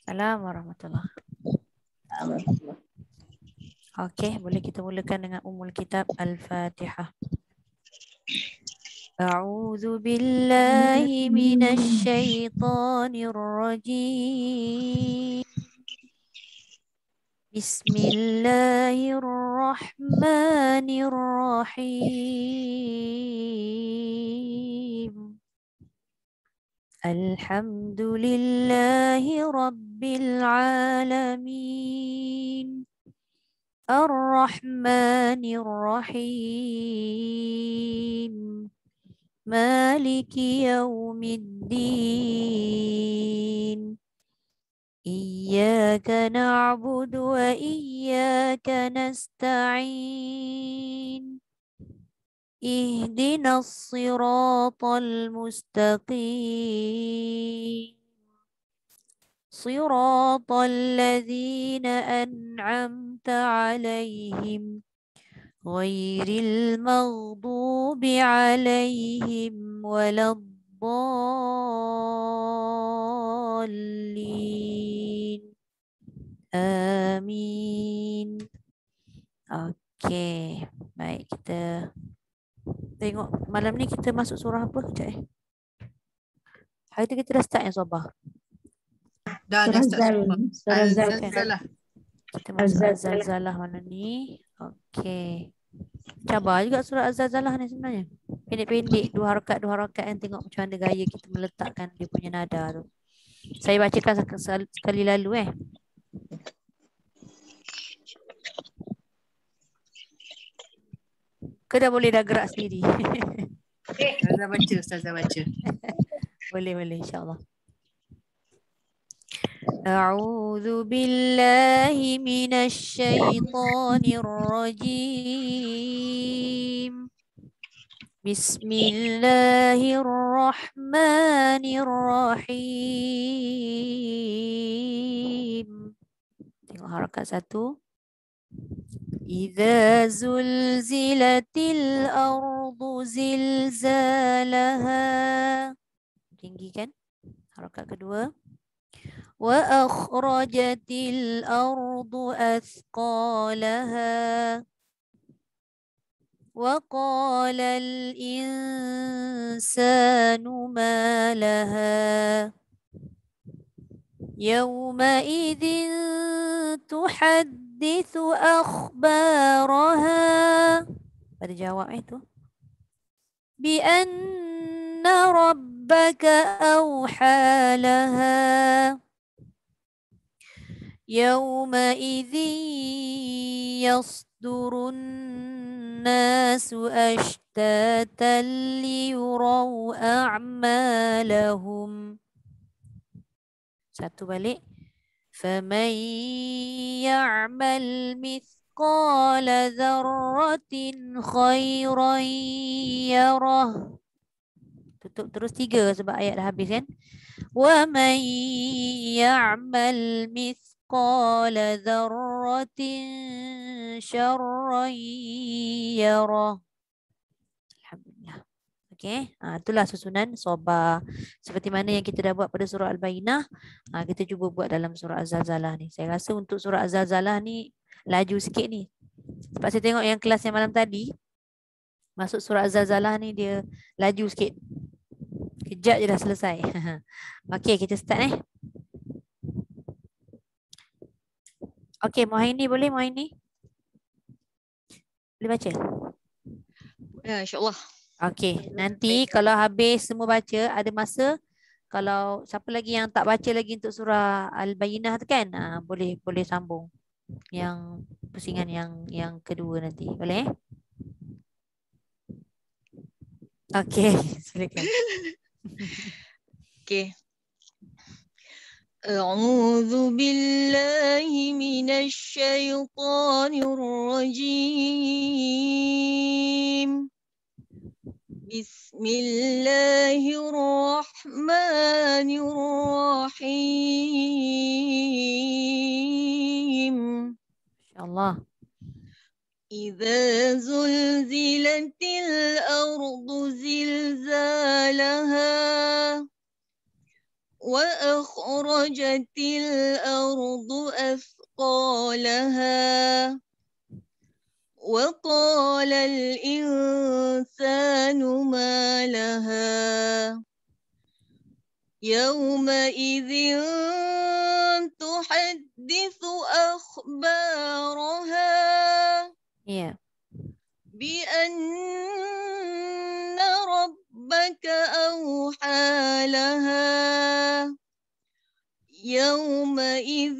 Assalamualaikum warahmatullahi. Okey, boleh kita mulakan dengan Ummul Kitab Al-Fatihah. A'udzu billahi minasy syaithanir rajim. Bismillahirrahmanirrahim. Alhamdulillahi rabbil alamin. Ar-Rahmanir-Rahim. Maliki yaumiddin. Iyyaka na'budu wa iyyaka nasta'in. Ihdinas siratal mustaqim. صراط الذين أنعمت عليهم غير المغضوب عليهم ولا الضالين آمين. Okey, baik, kita tengok malam ni kita masuk surah apa kejap Hari tu kita dah start yang Sabah. Dah start semua. Al-Zalzalah. Kita masuk Al-Zalzalah mana ni. Okey. Cabar juga surah Al-Zalzalah ni sebenarnya. Pendek-pendek, dua harakat yang tengok macam mana gaya kita meletakkan dia punya nada tu. Saya bacakan sekali lalu Ke dah boleh dah gerak sendiri. Ustazah baca. Boleh insya-Allah. A'udzu billahi minasy syaithanir rajim. Bismillahirrahmanirrahim. Tengok harakat satu. Idza zulzilatil ardu zilzalaha. Tinggi kan? Harakat kedua. Wa akhrajatil ardu athqalaha. Wa qala al insanu ma laha. Yawma idzin tuhadditsu akhbaraha. Pada jawab itu. Bi anna rabbaka awha laha. Yawma idzin yasdurun nasu ashtatan liyuraw a'malahum. Satu balik. Faman ya'mal mithqala dzarratin khairan yarah. Tutup terus 3 sebab ayat dah habis kan. Wa man ya'mal mithqala dzarratin syarran yarah. Alhamdulillah. Okey, itulah susunan Sabah. Seperti mana yang kita dah buat pada surah Al-Bayyinah, kita cuba buat dalam surah Az-Zalzalah ni. Saya rasa untuk surah Az-Zalzalah ni laju sikit ni. Sebab saya tengok yang kelas yang malam tadi, masuk surah Az-Zalzalah ni dia laju sikit. Kejap je dah selesai. Okey, kita start Okey, Muhaini boleh Muhaini? Boleh baca? Ya, insya-Allah. Okey, nanti kalau habis semua baca, ada masa kalau siapa lagi yang tak baca lagi untuk surah Al-Bayyinah tu kan, boleh sambung yang pusingan yang kedua nanti. Boleh? Okey, silakan. Okey. A'udzu billahi minasy syaithanir rajim. Bismillahirrahmanirrahim. Insya-Allah. Idza zulzilatil ardu zilzalaha وأخرجت الأرض أثقالها وقال الإنسان ما لها يومئذ تحدث أخبارها Ya. بأن ربك أوحى لها يومئذ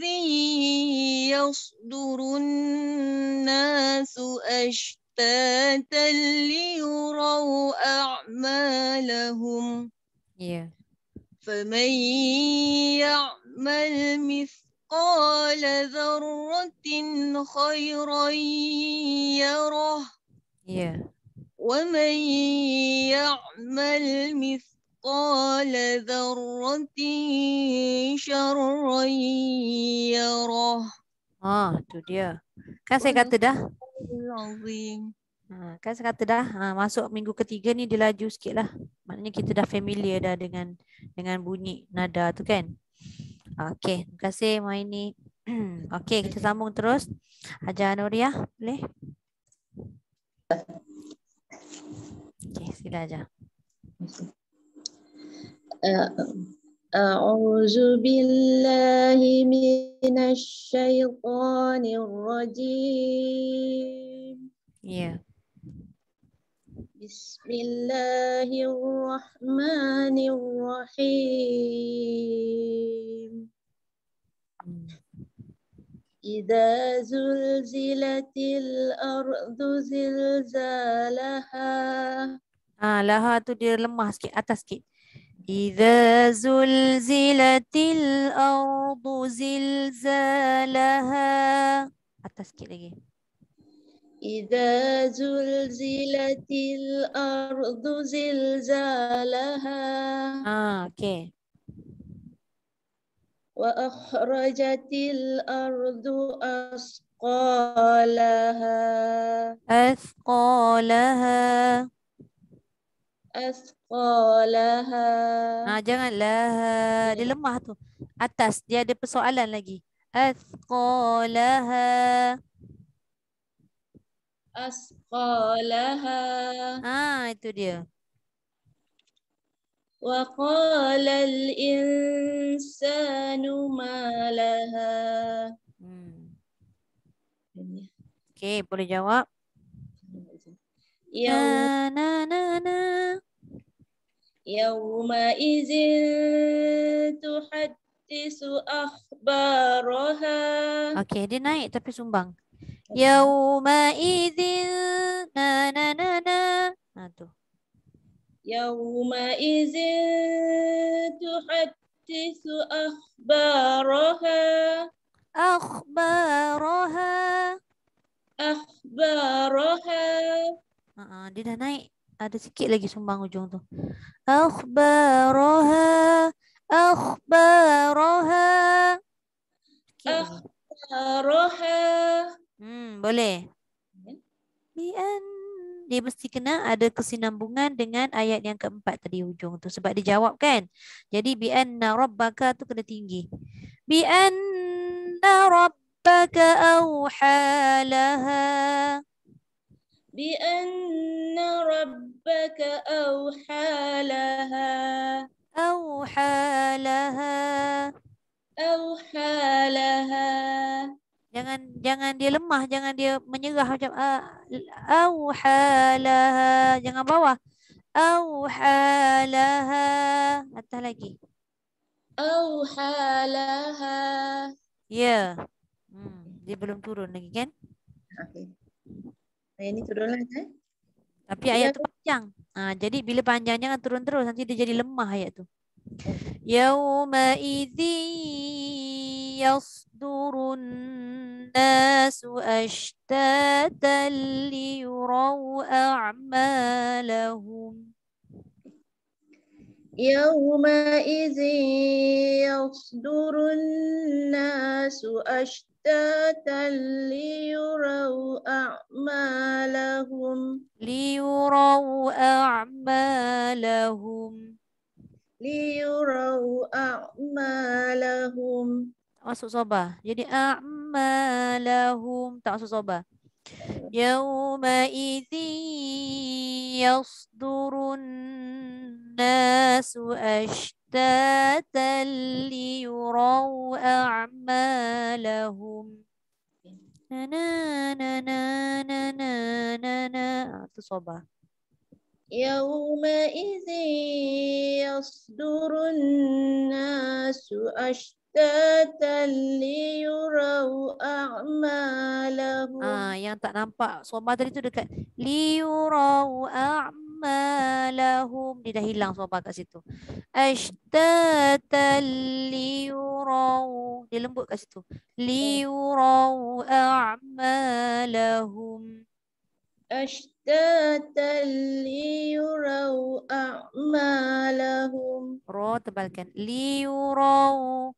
يصدر الناس أشتاتا ليروا أعمالهم Ya. فمن يعمل مثقال ذرة خيرا يره Ya. ومن يعمل مثقال ذرة شرا يره Tu dia. Kan saya kata dah. العظيم. Kan saya kata dah. Masuk minggu ketiga ni dia laju sikit lah. Maknanya kita dah familiar dah dengan bunyi nada tu kan. Okey, terima kasih Maini. Okey, kita sambung terus. Hajar Nuriah, boleh? Okey, sila aja. أعوذ بالله من الشيطان الرجيم Ya. بسم الله الرحمن الرحيم إذا زلزلت الأرض زلزالها Laha tu dia lemah sikit, atas sikit. Idza zulzilatil ardu zilzalaha. Atas sikit lagi. إذا زلزلت الأرض زلزالها Okey. وأخرجت الأرض أثقالها Athqalaha. أثقالها Jangan laha. Dia lemah tu. Atas. Dia ada persoalan lagi. Athqalaha. أثقالها Itu dia. وقال الإنسان ما لها Okey, boleh jawab. يوم Na. يومئذ تحدث أخبارها Okey, dia naik tapi sumbang. Yauma idzin na. Tu. يومئذ تحدث أخبارها أخبارها Dia dah naik. Ada sikit lagi sumbang ujung tu. Akhbaraha. Sikit lagi. أخبارها Boleh. Dia mesti kena ada kesinambungan dengan ayat yang keempat tadi ujung tu. Sebab dia jawab kan. Jadi bi'anna rabbaka tu kena tinggi. Bi'anna rabbaka awhalaha. بأن ربك أوحى لها أوحى لها Jangan dia lemah, jangan dia menyerah macam auhalaha, jangan bawah. Auhalaha, atas lagi. أوحى لها. Ya. Dia belum turun lagi kan? Okey. Ini turunlah kan? Tapi ayat tu panjang. Jadi bila panjang jangan turun terus, nanti dia jadi lemah ayat tu. Yauma idzi yasdurun nasu ashtatan liyuraw a'malahum. يومئذ يصدر الناس أشتاتا ليروا أعمالهم liyuraw a'malahum. Masuk soba. Jadi a'malahum. Tak masuk soba. Yawma'idzi yasdurun nasu ashtatan liyuraw a'malahum. Na na na na na na na na. Itu soba. Yawma'idzi yasdurun nasu ashtatan liyuraw a'malahum. Yang tak nampak soba tadi tu dekat liyurau a'malahum. Dia dah hilang soba kat situ. Ashtatan liyurau. Dia lembut kat situ. Liyurau a'malahum. Ashtatan liyuraw a'malahum. Ra tebalkan. Liyurau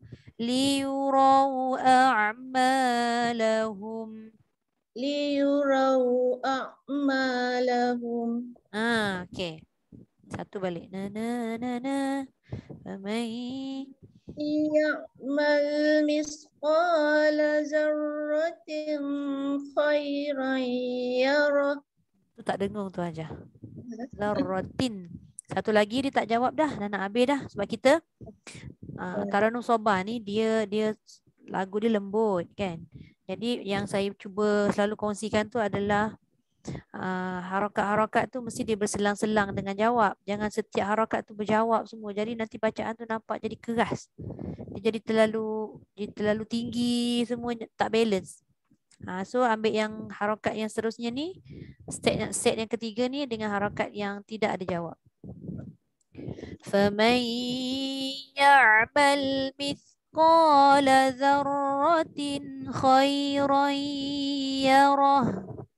a'malahum. Liyuraw a'malahum. Okey. Satu balik. Na na na na. Famai. Ya'mal misqala zarratin khairan yarah. Tu tak dengung tu aja. Zarratin. Satu lagi dia tak jawab dah. Dah nak habis dah. Sebab kita Taranum Soba ni dia lagu dia lembut kan. Jadi yang saya cuba selalu kongsikan tu adalah harakat-harakat tu mesti dia berselang-selang dengan jawab. Jangan setiap harakat tu berjawab semua. Jadi nanti bacaan tu nampak jadi keras. Dia jadi terlalu tinggi, semua tak balance. So ambil yang harakat yang seterusnya ni, set yang ketiga ni dengan harakat yang tidak ada jawab. فَمَنْ يَعْمَلْ مِثْقَالَ ذَرَّةٍ خَيْرًا يَرَهُ.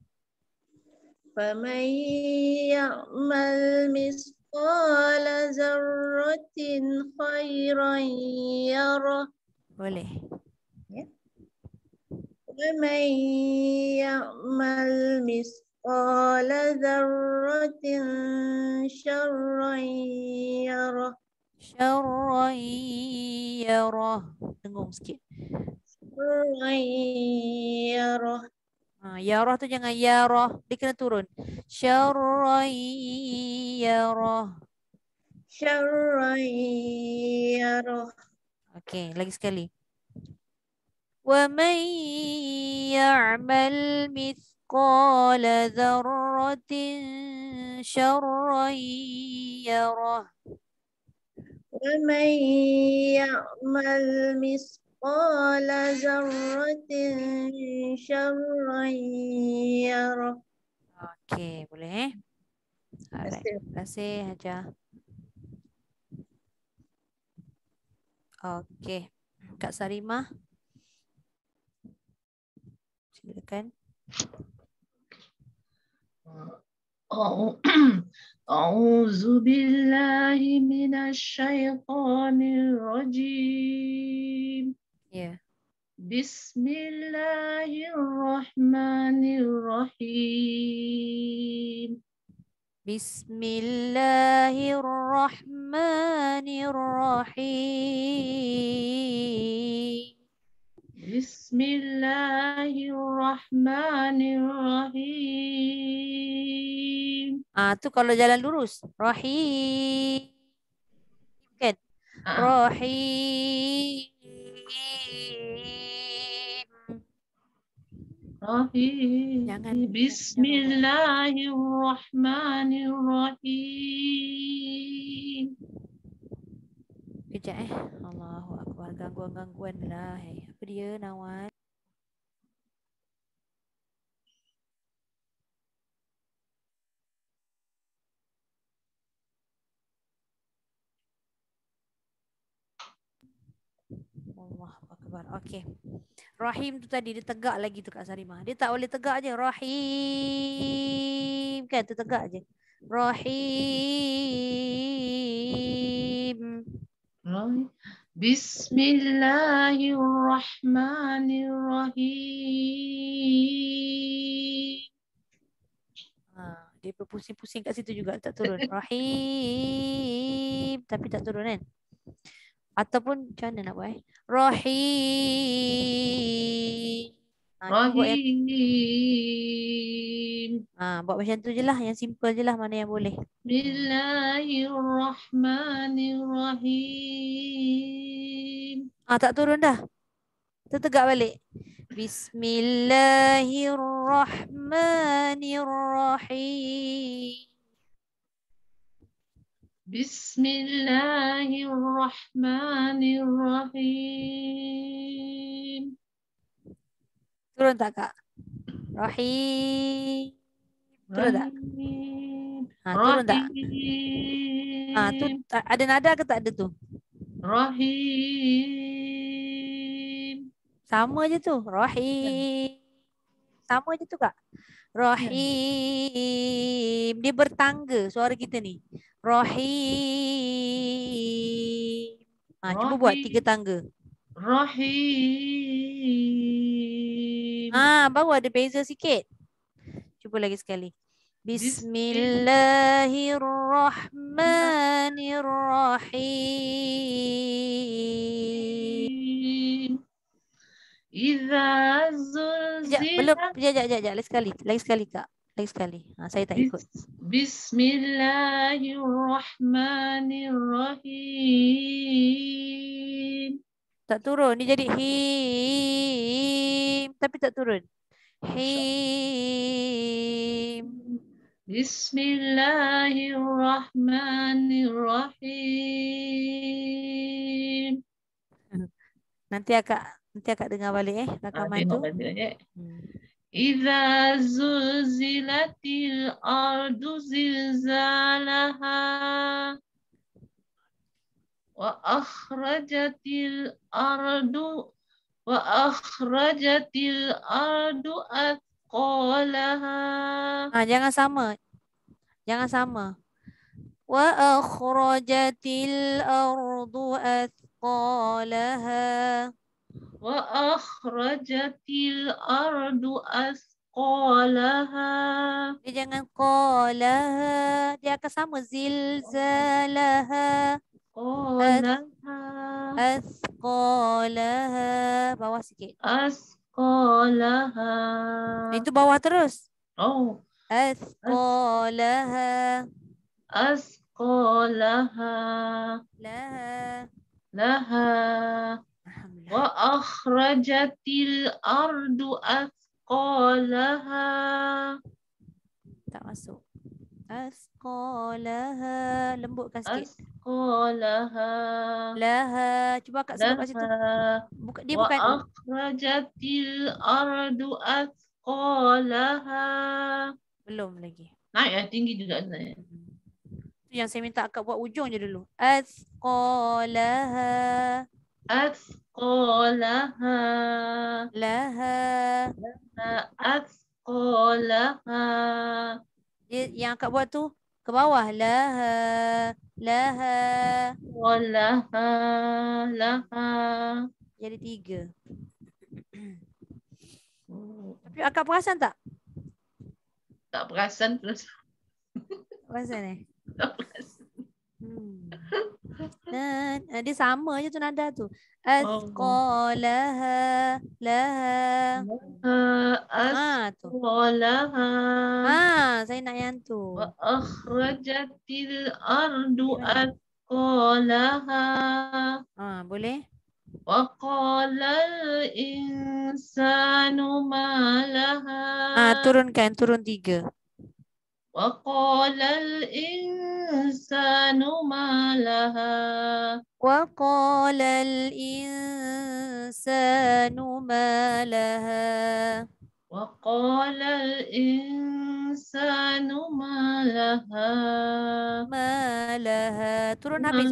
فَمَنْ يَعْمَلْ مِثْقَالَ ذَرَّةٍ خَيْرًا يَرَهُ. Boleh. وَمَنْ يَعْمَلْ مِثْقَالَ ذَرَّةٍ شَرًّا يَرَهُ. شَرًّا يَرَهُ. Dengung sikit. شَرًّا يَرَهُ. Yarah tu jangan yarah. Dia kena turun. Syarran yarah. Syarran yarah. Okey, lagi sekali. Wa man ya'mal mithqala dzarratin syarran yarah. Wa man ya'mal mithqala dzarratin syarran yarah. Okey, boleh. Alright. Terima kasih Haja. Okey. Kak Sarimah. Silakan. A'udzu billahi minasy syaithanir rajim. Ya. Bismillahirrahmanirrahim. Bismillahirrahmanirrahim. Bismillahirrahmanirrahim. Tu kalau jalan lurus. Rahim. Kan? Rahim. Rahim. Bismillahirrahmanirrahim. Kejap Allahu Akbar. Gangguan-gangguan lah. Apa dia Nawan? Allahu Akbar. Okey. Rahim tu tadi dia tegak lagi tu Kak Sarimah. Dia tak boleh tegak je. Rahim. Kan tu tegak je. Rahim. Bismillahirrahmanirrahim. Dia berpusing-pusing kat situ juga tak turun. Rahim tapi tak turun kan? Ataupun macam mana nak buat Rahim. Cuba buat yang Rahim. buat macam tu je lah, yang simple je lah, mana yang boleh. Bismillahirrahmanirrahim. Tak turun dah. Tertegak balik. Bismillahirrahmanirrahim. Bismillahirrahmanirrahim. Turun tak Kak? Rahim. Turun tak? Rahim. Turun tak? Tu Rahim. ada nada ke tak ada tu? Rahim. Sama je tu. Rahim. Sama je tu Kak. Rahim. Dia bertangga suara kita ni. Rahim. Cuba buat 3 tangga. Rahim. Baru ada beza sikit. Cuba lagi sekali. Bismillahirrahmanirrahim. Iza zulzilat. Sekejap. Lagi sekali Kak. Lagi sekali. Saya tak ikut. Bismillahirrahmanirrahim. Tak turun. Dia jadi him. Tapi tak turun. Him. Bismillahirrahmanirrahim. Nanti akak dengar balik rakaman tu. Iza zulzilatil ardu zilzalaha wa akhrajatil ardu athqalaha. Jangan sama. Wa akhrajatil ardu athqalaha. Wa akhrajatil ardu athqalaha. Dia jangan qalaha. Dia akan sama. Zilzalaha. Athqalaha. Bawah sikit. Athqalaha. Itu bawah terus. Athqalaha. Laha. Wa akhrajatil ardu athqalaha. Tak masuk. Athqalaha. Lembutkan sikit. Athqalaha. Laha. Cuba Kak sebut kat situ. Dia bukan. Wa akhrajatil ardu athqalaha. Belum lagi. Naik tinggi juga. Itu yang saya minta Kak buat ujung je dulu. Athqalaha. Athqalaha. Laha. Athqalaha. Yang Kak buat tu ke bawah. Laha. Laha. Jadi 3. Tapi Akak perasan tak? Tak perasan terus. Perasan Tak perasan. Dia sama je tu nada tu. Athqalaha. Laha. Athqalaha. Saya nak yang tu. Wa akhrajatil ardu athqalaha. Boleh? Wa qalal insanu ma laha. Turun 3. Wa qalal insanu ma laha. Wa qalal insanu ma laha. Wa qalal insanu ma laha. Turun habis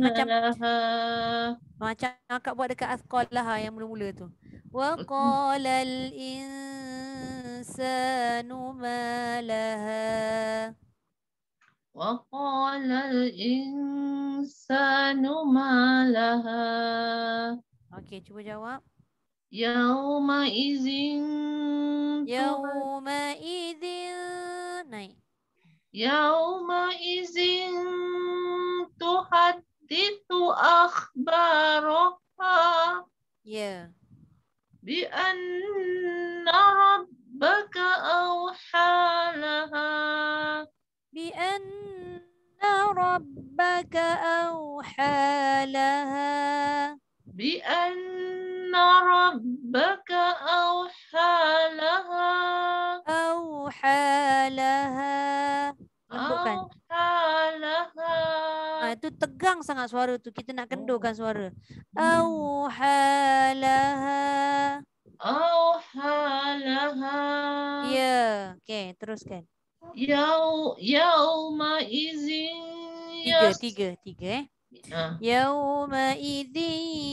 macam Akak buat dekat athqalaha yang mula-mula tu. Wa qalal insanu ma laha. Wa qalal insanu ma laha. Okey, cuba jawab. Yauma idzin Yauma idzin. Naik. يومئذ تحدث أخبارها Ya. بأن ربك أوحى لها بأن ربك أوحى لها بأن ربك أوحى لها أوحى لها. Lembutkan. أوحى لها Itu tegang sangat suara tu. Kita nak kendurkan suara. Auha laha. أوحى لها Ya. Okey, teruskan. يومئذ Tiga. يومئذ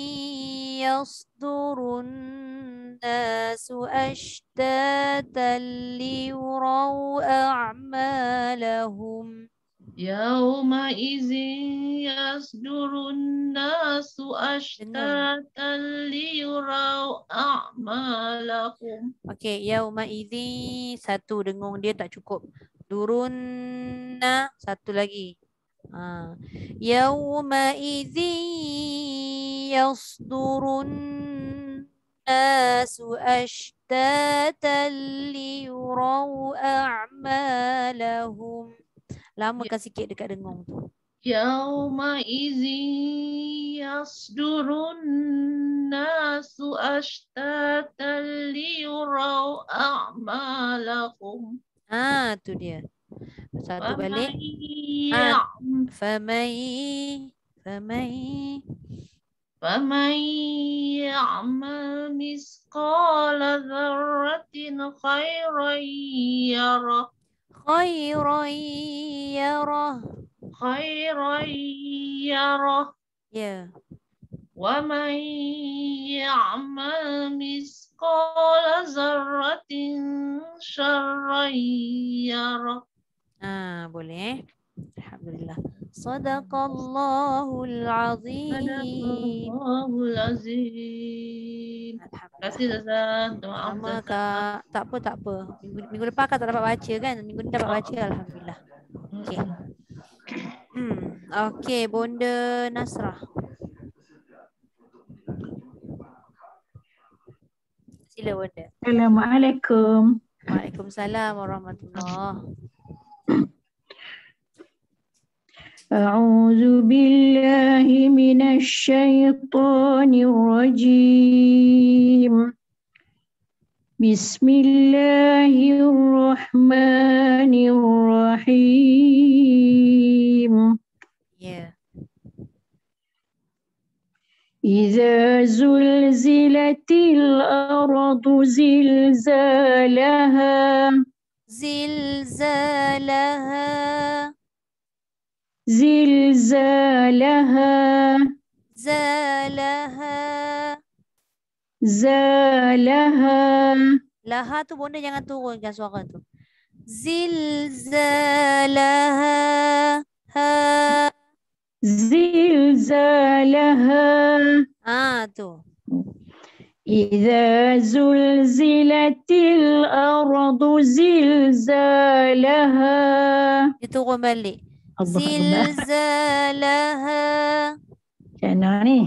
يصدر الناس أشتاتا ليروا أعمالهم يومئذ يصدر الناس أشتاتا ليروا أعمالهم. Okey, yauma'idzi satu dengung dia tak cukup. Durunna satu lagi. Yauma'idzi yasdurun nasu ashtatan liyurau a'malahum. Lamakan sikit dekat dengung tu. يومئذ يصدر الناس أشتاتا ليروا أعمالهم. Tu dia. Satu balik. فمن يعمل مثقال ذرة خيرا يره. Ya. ومن يعمل مثقال ذرة شرا يره. Boleh. Alhamdulillah. Sadaqallahul azim. Sadaqallahul azim. Terima kasih Zazan. Sama Kak. Tak apa. Minggu lepas Kak tak dapat baca kan? Minggu ni dapat baca Alhamdulillah. Okey. Okey, Bonda Nasrah. Sila Bonda. Assalamualaikum. Waalaikumsalam warahmatullahi. أعوذ بالله من الشيطان الرجيم بسم الله الرحمن الرحيم إذا زلزلت الأرض زلزالها زالها Laha tu Bonda jangan turunkan suara tu. Zilzalaha. زلزالها Tu. إذا زلزلت الأرض زلزالها. Diturun balik. Allah Zilzalaha. Macam ni.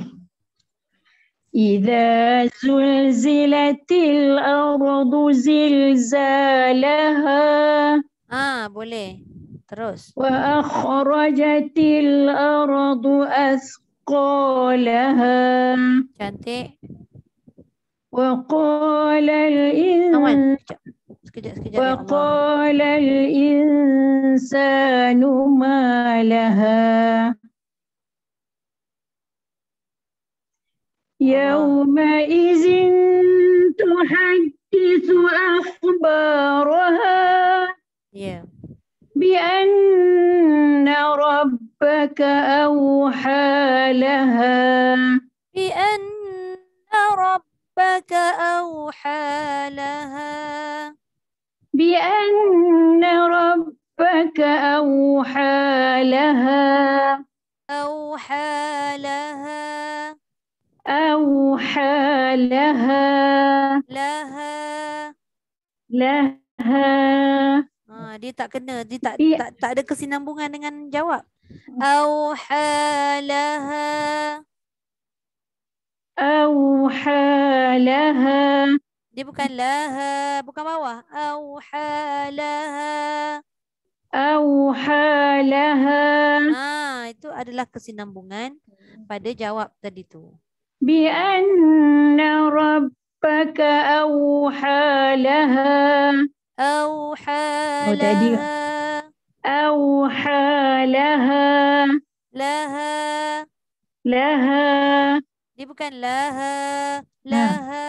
إذا زلزلت الأرض زلزالها. Boleh. Terus. وأخرجت الأرض أثقالها. Cantik. وقال Sekejap. وقال الإنسان ما لها يومئذ تحدث أخبارها بأن ربك أوحى لها بأن ربك أوحى لها بأن ربك أوحى لها Dia tak kena, dia tak, Bi- tak ada kesinambungan dengan jawab. Auhalaha. أوحى لها Dia bukan laha, bukan bawah. Auhalaha. أوحى لها Itu adalah kesinambungan pada jawab tadi tu. بأن ربك أوحى لها tadi. Auhalaha. أوحى لها Laha. لها Dia bukan laha. Laha.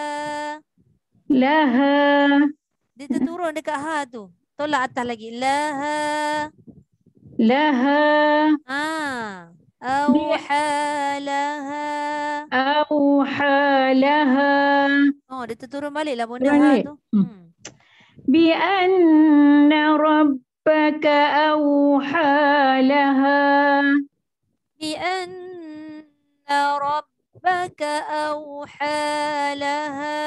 لها Dia terturun dekat ha tu. Tolak atas lagi. Laha. لها Auhalaha. أوحى لها Dia terturun balik lah benda Turun ha balik. tu. بأن ربك أوحى لها بأن ربك أوحى لها.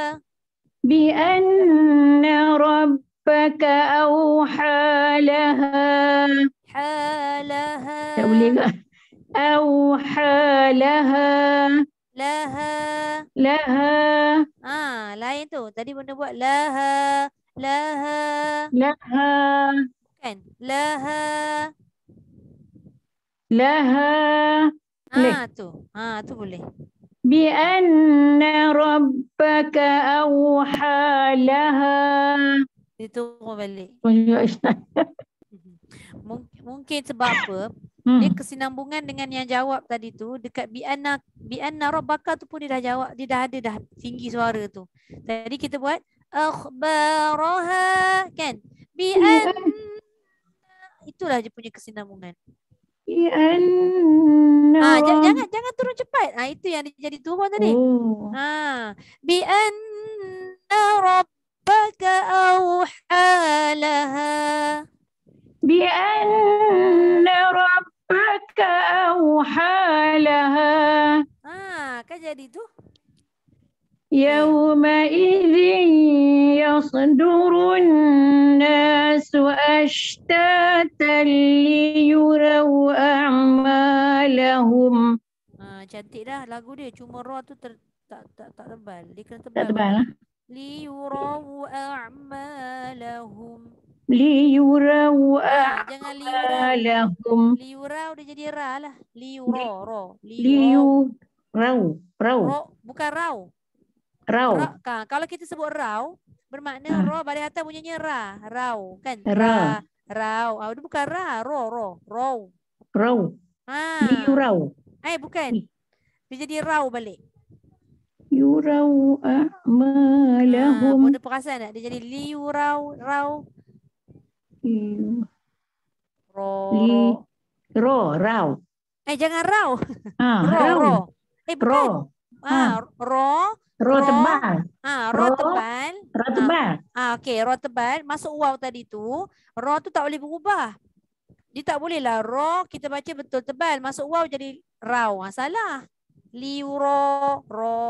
بأن ربك أوحى لها حالها. tak boleh ke? أوحى لها لها. لها Lain tu. Tadi benda buat laha. Laha. لها Kan? Laha. لها boleh. Tu boleh. بأن ربك أوحى لها Dia turun balik. Ustaz. Mungkin sebab apa? Dia kesinambungan dengan yang jawab tadi tu dekat bi'anna rabbaka tu pun dia dah jawab, dia dah ada dah tinggi suara tu. Tadi kita buat akhbaraha kan? Itulah dia punya kesinambungan. Jangan turun cepat. Itu yang dia jadi turun tadi. Bi'anna rabbaka awha laha. بأن ربك أوحى لها Kan jadi tu. يومئذ يصدر الناس أشتاتا ليروا أعمالهم. Cantik dah lagu dia. Cuma ra tu tak tebal. Dia kena tebal. Tak tebal lah. Liyurau a'malahum. Liyurau Jangan a'malahum. Liyurau dia jadi ra lah. Liyurau. Rau. Bukan rau. Rau. Kalau kita sebut rau, bermakna ra balik atas bunyinya ra. Rau kan? Rau. Dia bukan ra. Rau. Liyurau. Bukan. Dia jadi rau balik. Yurau a'malahum. Benda perasan tak? Dia jadi liyurau. Rau. Rau. Jangan rau. Rau. Bukan. Ro tebal. Ro tebal. Ro tebal. Okey, ro tebal. Masuk waw tadi tu. Ro tu tak boleh berubah. Dia tak boleh lah. Ro kita baca betul tebal. Masuk waw jadi rau. Salah. Liyurau.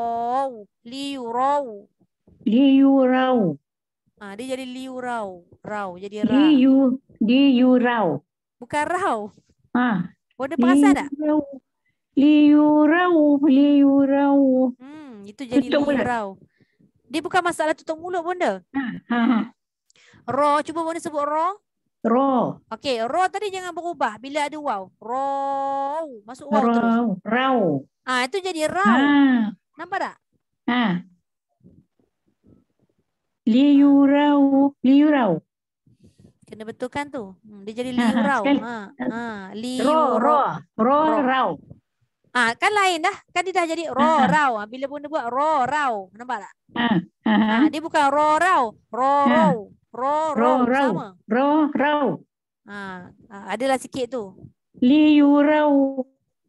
Dia jadi liurau. Rau jadi ra. Liyurau. Bukan rau. Benda perasan tak? Liyurau. Itu jadi liurau. Dia bukan masalah tutup mulut bunda. Ro, cuba bunda sebut ro. Okey, ro tadi jangan berubah bila ada waw. Ro. Masuk waw terus. Rau. Itu jadi rau. Nampak tak? Liyurau. Kena betulkan tu. Dia jadi liurau. Rau. Kan lain dah. Kan dia dah jadi rau. Bila bunda buat rau. Nampak tak? Dia bukan rau. Rau. Sama. Rau. Adalah sikit tu. Liyurau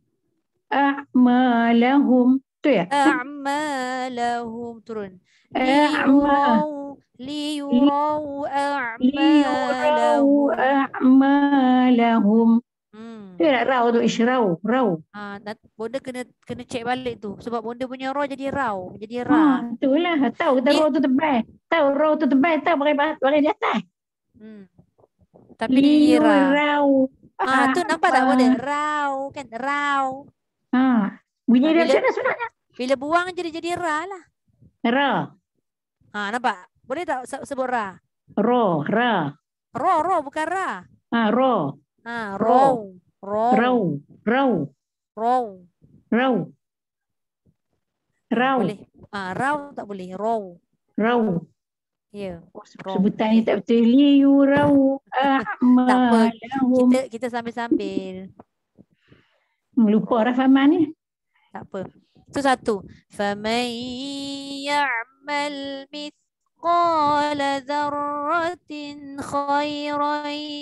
a'malahum. Tu ya? A'malahum. Turun. Liyurau a'malahum. Tu nak rau tu. Rau. Bonda kena check balik tu. Sebab bonda punya ro jadi rau. Jadi ra. Itulah. Tahu kita rau tu tebal. Tahu di atas. Tapi dia jadi ra. Liurau. Tu nampak tak benda? Rau kan? Rau. Bunyi dia bila- macam mana sebenarnya? Bila buang jadi ra lah. Ra. Nampak? Boleh tak sebut ra? Ro. Ra. Ro bukan ra. Ro. Row. Rau. Rau. Row. Rau. Rau. Boleh. Rau tak boleh. Row. Rau. Ya. Row. Sebutan ni tak betul. Liurau. Tak apa. A'malahum. Kita sambil-sambil. Lupa Rafaman ni. Tak apa. Itu satu. فَمَنْ يَعْمَلْ مِثْقَالَ ذَرَّةٍ خَيْرًا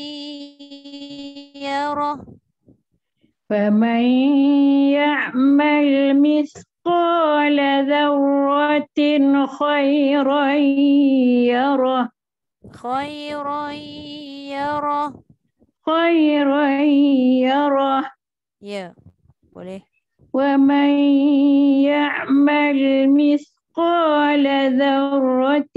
يَرَهُ. فمن يعمل مثقال ذرة خيرا يره خَيْرًا يَرَهُ. خيرا يره Ya. Boleh. ومن يعمل مثقال ذرة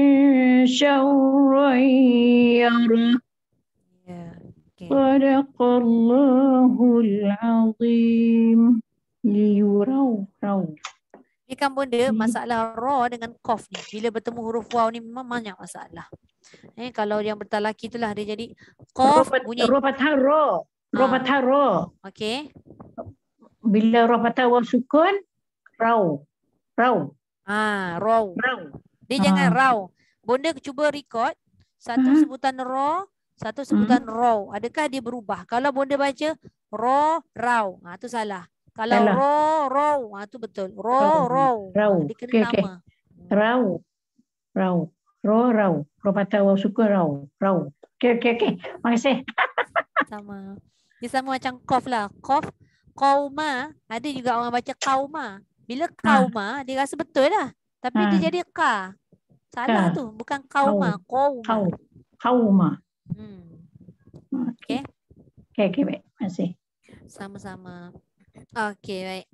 شرا يره Ya. Okay. صدق الله العظيم. Liurau. Ni kan benda masalah ra dengan qaf ni. Bila bertemu huruf waw ni memang banyak masalah. Kalau yang bertalaki itulah dia jadi qaf bunyi. Ro patah ro. Ro patah ro. Okey. Bila ro patah waw sukun, rau. Rau. Raw. Rau. Dia jangan raw. Bonda cuba record satu sebutan ra, satu sebutan raw. Adakah dia berubah? Kalau bonda baca raw, tu salah. Kalau Salah. raw, tu betul. Raw. Dia kena nama. Rau. Rau. Ro patah waw sukun rau. Okey. Makasih. Sama. Dia sama macam qaf lah. Qaf, qauma, ada juga orang baca qauma. Bila qauma, dia rasa betul lah. Tapi dia jadi ka. Salah tu. Bukan qauma. Qauma. Qauma. Okey. Okey, baik. Makasih. Sama-sama. Okey, baik.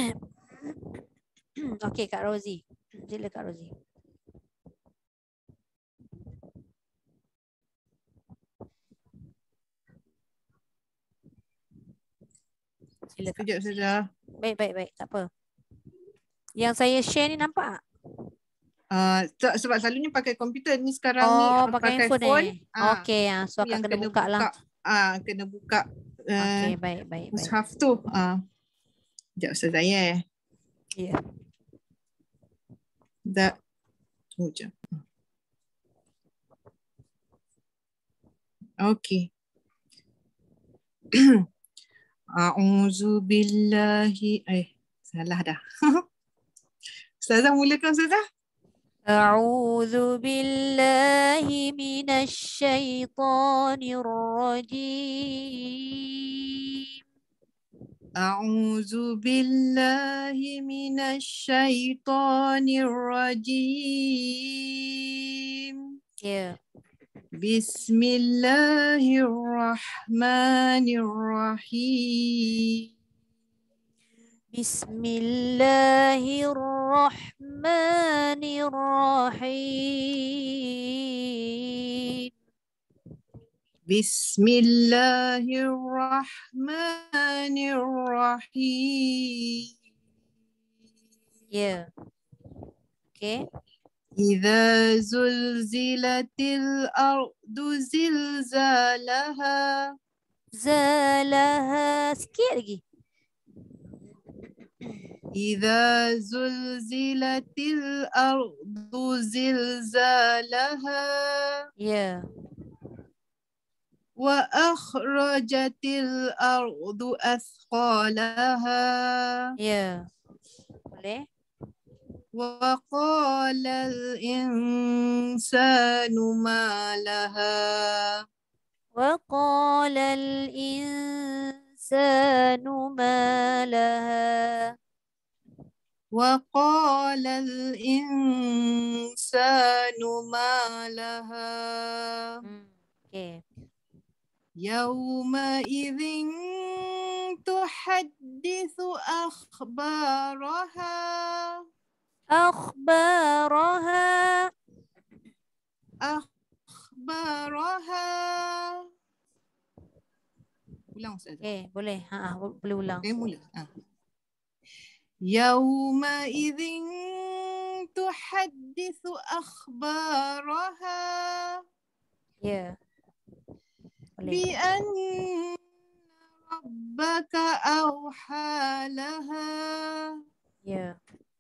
Okey, Kak Rozi. Sila Kak Rozi. Sila Kak. Sekejap saja. Baik. Tak apa. Yang saya share ni nampak tak? Sebab selalunya pakai komputer ni sekarang ni pakai phone. Okey, so akan kena buka lah. Kena buka Okey, baik. mushaf tu. Sekejap Ustazah ya. Ya. Tunggu je. Okey. A'udzu billahi salah dah. Ustazah mulakan Ustazah. أعوذ بالله من الشيطان الرجيم. أعوذ بالله من الشيطان الرجيم. بسم الله الرحمن الرحيم. بسم الله الرحمن الرحيم. بسم الله الرحمن الرحيم. Okay. إذا زلزلت الأرض زلزالها. زالها. Sikit lagi. إذا زلزلت الأرض زلزالها. وأخرجت الأرض أثقالها. Boleh. وقال الإنسان ما لها. وقال الإنسان ما لها. وقال الإنسان ما لها. يومئذ تحدث أخبارها. أخبارها. أخبارها. Ulang Ustazah. Okey, boleh. Boleh ulang. Okay, mula. Yawma idzin tuhaddithu akhbaraha Ya. Boleh. bi anna rabbaka awha laha Ya.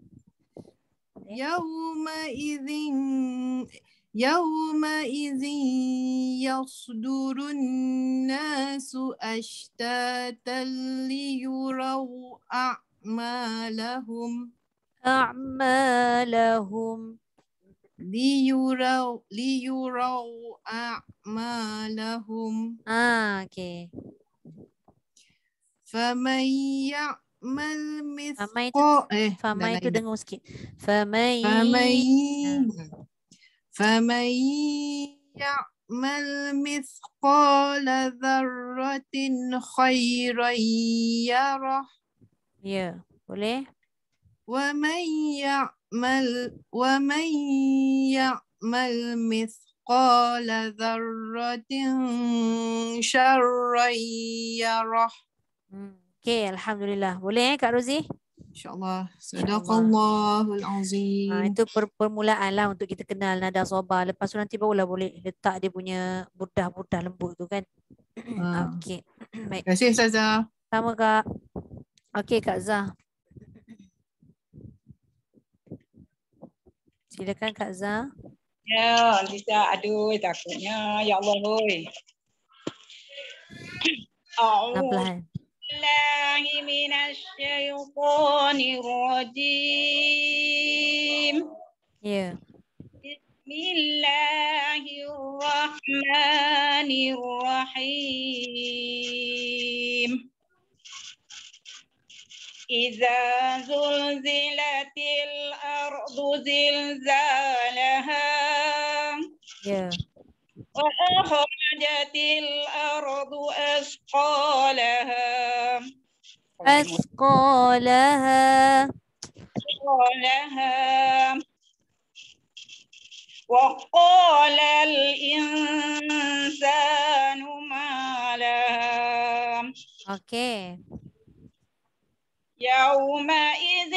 Yawma idzin yasdurun nasu ashtatan liyuraw a'malahum A'malahum. liyuraw a'malahum Okey. faman ya'mal Famai dah itu lain dah. dengar sikit. Famai. فمن يعمل مثقال ذرة خيرا يره Ya, boleh. ومن يعمل مثقال ذرة شرا يره. Okey, alhamdulillah. Boleh Kak Rozi? InsyaAllah. InsyaAllah. Sadaqallahul azim. Itu permulaan lah untuk kita kenal nada soba. Lepas tu nanti barulah boleh letak dia punya burdah-burdah lembut tu kan. Okey. Baik. Terima kasih Ustazah. Sama Kak. Okey Kak Zah. Silakan Kak Zah. Ya, Lisa, aduh takutnya. Ya Allah, hoi. Pelan-pelan. A'udzubillahi minasyaitonir rajim. Ya. Bismillahirrahmanirrahim. Iza zulzilatil ardu zilzalaha. Ya. Wa akhrajatil ardu asqalaha. Asqalaha. وقال الإنسان ما لها Okey. يومئذ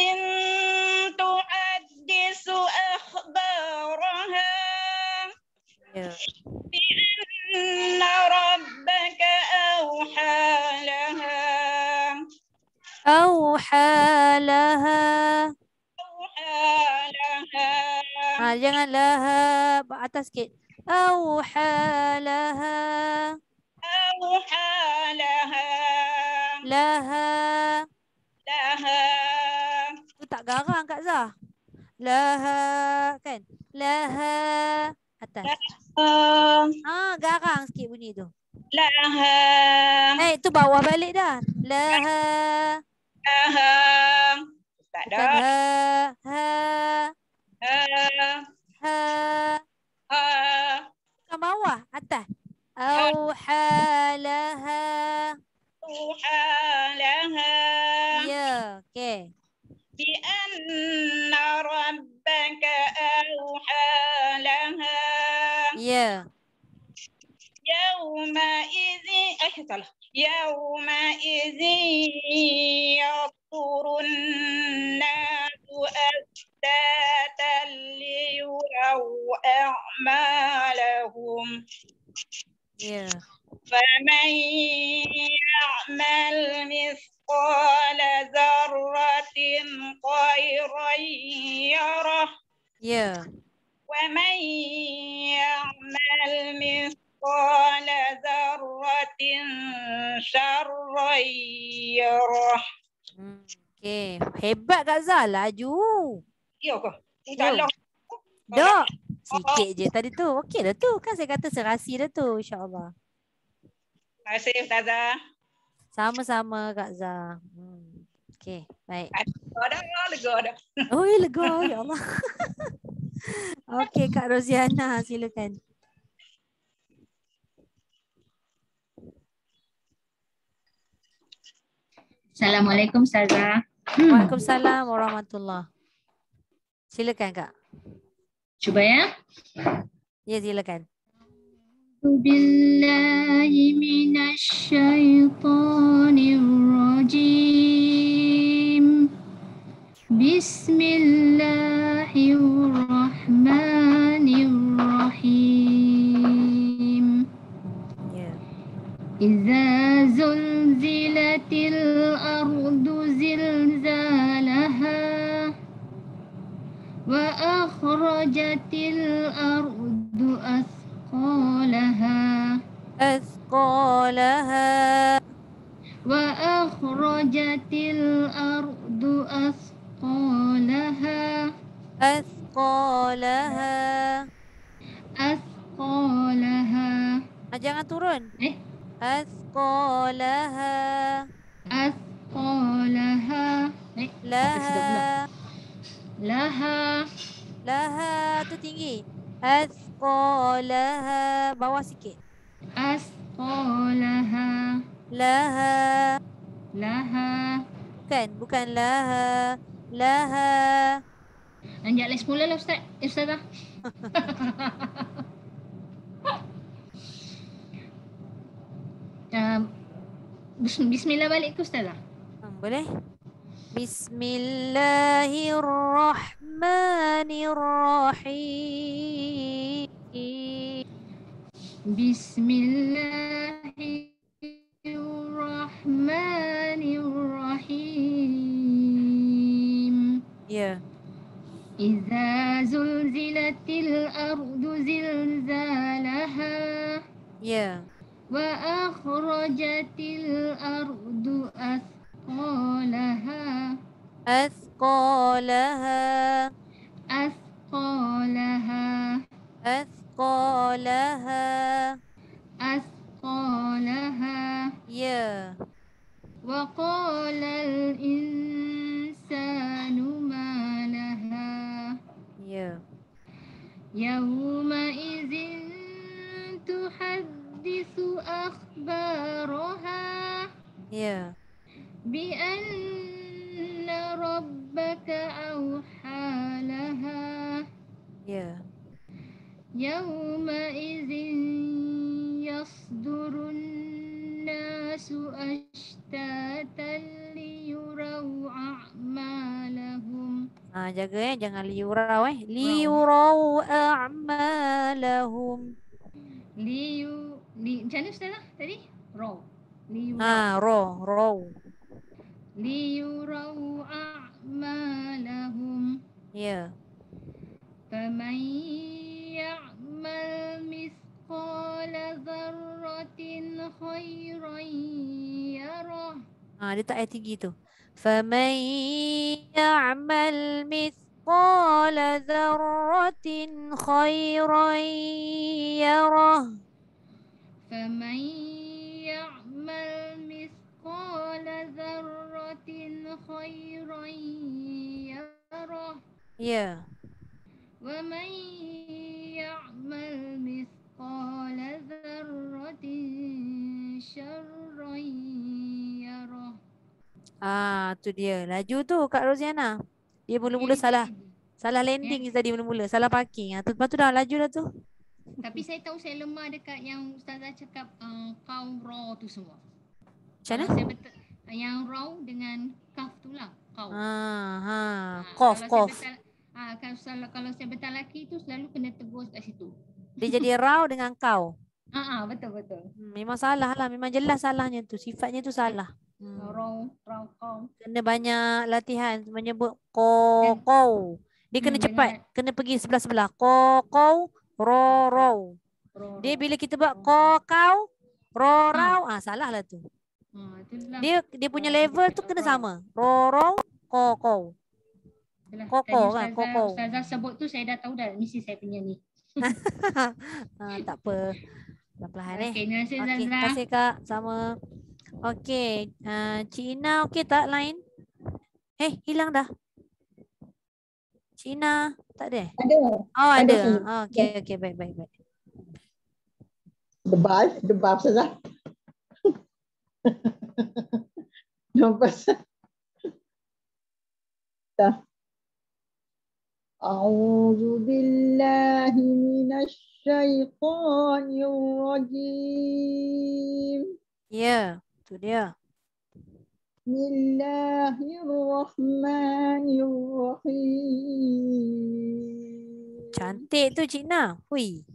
تحدث أخبارها Ya. بأن ربك أوحى لها Auhalaha. Jangan laha atas sikit. Auhalaha. Laha. Tu tak garang Kak Zah. Laha kan? Laha atas. Garang sikit bunyi tu. Tu bawah balik dah. Laha. Tak Bukan ada. ha. Bukan bawah, atas. Auhalaha. Ya, okey. بأن ربك أوحى لها Ya. يومئذ يصدر الناس أشتاتا ليروا أعمالهم Ya. فمن يعمل مثقال ذرة خيرا يره Ya. ومن يعمل مثقال ذرة شرا يره. Okey, hebat Kak Zah, laju. Ya ke? Yo. InsyaAllah. Dok, sikit je tadi tu. Okey dah tu. Kan saya kata serasi dah tu, insya-Allah. Terima kasih Ustazah. Sama-sama Kak Zah. Okey, baik. Lega dah. Oh, lega ya Allah. Okey Kak Roziana, silakan. Assalamualaikum Ustazah. Waalaikumsalam warahmatullahi. Silakan Kak. Cuba ya. Ya, silakan. بالله من الشيطان الرجيم بسم الله الرحمن الرحيم Ya. إذا زلزلت الأرض زلزالها وأخرجت الأرض أثقالها Athqalaha. وأخرجت الأرض أثقالها Athqalaha. أثقالها Jangan turun. Athqalaha. أثقالها Laha. لها Laha tu tinggi. Athqalaha. Bawah sikit. أثقالها Laha. لها Bukan laha. Laha. Anjak les mula lah Ustazah. Bismillah balik ke Ustazah. Boleh? Bismillahirrahmanirrahim. Bismillahirrahmanirrahim. Ya. Idza zulzilatil ardu zilzalaha Ya. wa akhrajatil ardu athqalaha Athqalaha. أثقالها Athqalaha. أثقالها Ya. وقال الإنسان ما لها Ya. يومئذ تحدث أخبارها Ya. بأن ربك أوحى لها Ya. يومئذ يصدر الناس أشتاتا ليروا أعمالهم Jaga jangan liurau liurau a'malahum. Macam mana Ustazah tadi? Raw. Raw. Liyurau a'malahum. Ya. فمن يعمل مثقال ذرة خيرا يره. Dia tak ayat tinggi tu. فَمَنْ يَعْمَلْ مِثْقَالَ ذَرَّةٍ خَيْرًا يَرَهُ. فمن يعمل مثقال ذرة خيرا يره. Ya. ومن يعمل مثقال ذرة شرا يره. Tu dia. Laju tu Kak Roziana. Dia mula-mula salah. Salah landing tadi mula-mula. Salah parking. Lepas tu dah laju dah tu. Tapi saya tahu saya lemah dekat yang Ustazah cakap kau raw tu semua. Macam mana? Yang raw dengan kaf tu lah. Kau. Kof. Kalau saya betul lelaki tu selalu kena tegur kat situ. Dia jadi raw dengan kau. Betul. Memang salah lah. Memang jelas salahnya tu. Sifatnya tu salah. Raw kau. Kena banyak latihan menyebut kau. Dia kena cepat. Kena pergi sebelah-sebelah. Kau, row. Dia bila kita buat kau, row, salah lah tu. Dia punya level tu kena sama. Row, kau. Koko kan, koko. Ustazah sebut tu saya dah tahu dah. Mesti saya punya ni. Tak apa. Pelan-pelan Okey, terima kasih Zazra. Terima kasih Kak. Sama. Okey. Cik Ina okey tak line? Hilang dah. Cik Ina tak ada? Ada. Ada. Okey, baik. Debar saja. Nampak. A'udzu billahi minasy syaitanir rajim. Ya, itu dia. Bismillahirrahmanirrahim. Cantik tu Cik Na. Hui.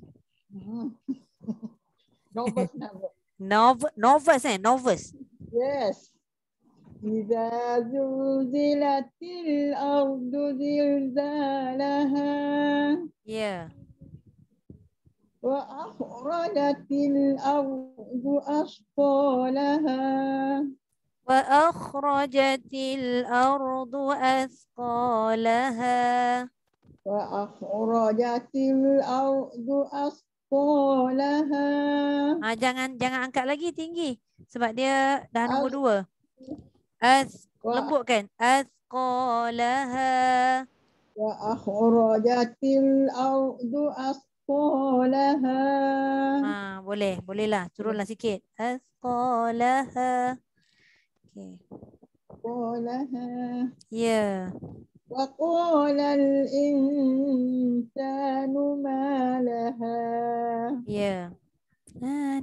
Nervous nak buat. Nervous nervous. Yes. Idza zulzilatil ardu zilzalaha Ya. wa akhrajatil ardu asqalaha Wa akhrajatil ardu athqalaha. wa akhrajatil ardu asqalaha. Jangan angkat lagi tinggi sebab dia dah nombor 2. Lembutkan. Athqalaha. Wa akhrajatil ardu asqalaha. Bolehlah. Turunlah sikit. Athqalaha. Okey. Asqalaha. Ya. Wa qalal insanu ma laha. Ya. Na.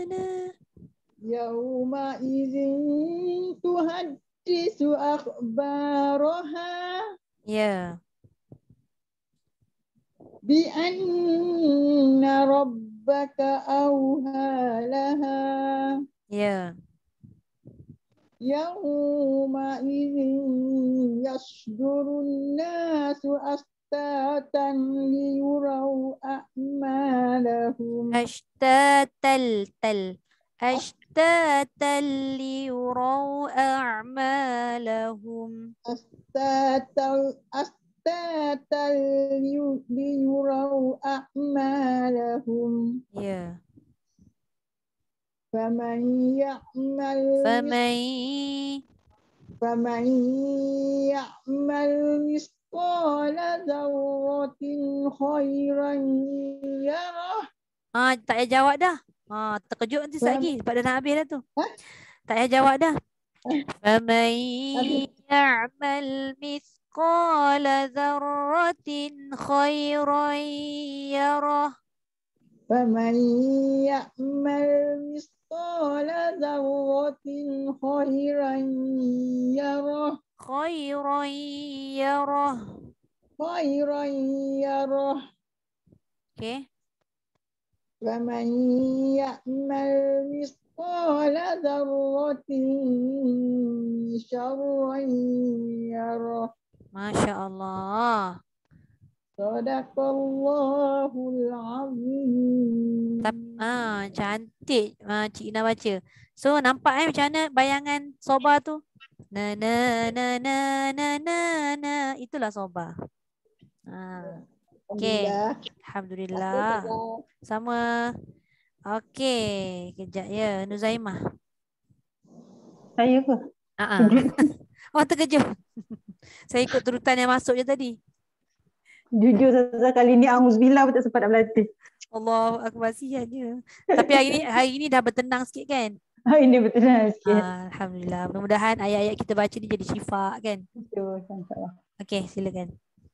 Yauma idzin tuhaddisu akhbaraha Ya. bi anna rabbaka awha laha. Ya. Yauma idzin yasdurun nasu astatan liyuraw a'malahum. أشتاتا ليروا أعمالهم. أستاتا ليروا أعمالهم. Ya. فمن يعمل مثقال ذرة خيرا يره. Tak payah jawab dah. Terkejut nanti lagi sebab dah nak habis dah tu. Tak payah jawab dah. فَمَنْ يَعْمَلْ مِثْقَالَ ذَرَّةٍ خَيْرًا يَرَهُ. فمن يعمل مثقال ذرة خيرا يره. خيرا يره. خيرا يره. Okay. فمن يعمل مثقال ذرة شرا يره. Masya Allah. Sadaqallahul azim. Cantik Cik Ina baca. So nampak macam mana bayangan soba tu? Na. Itulah soba. Okay. Alhamdulillah. Sama. Okay. Kejap ya. Nuzaimah. Saya ke? Terkejut. Saya ikut turutan yang masuk je tadi. Jujur Ustazah, kali ni auzubillah pun tak sempat nak berlatih. Allah akbar, sihannya. Tapi hari ini dah bertenang sikit kan? Hari ini bertenang sikit. Alhamdulillah. Mudah-mudahan ayat-ayat kita baca ni jadi syifa kan? Betul, insya-Allah. Okey, silakan.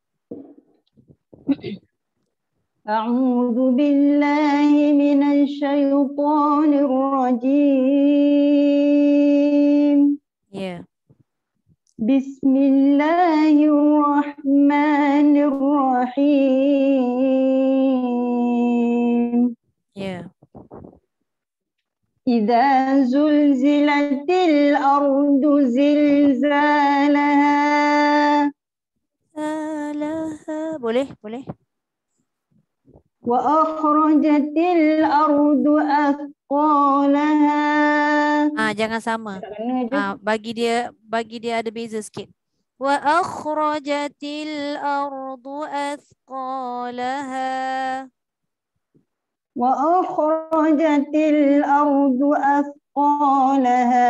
A'udzu billahi minasy syaithanir rajim. Ya. Bismillahirrahmanirrahim. Ya. Idza zulzilatil ardu zilzalaha. Boleh. Wa akhrajatil ardu athqalaha. Jangan sama. Bagi dia ada beza sikit. Wa akhrajatil ardu athqalaha. Wa akhrajatil ardu athqalaha.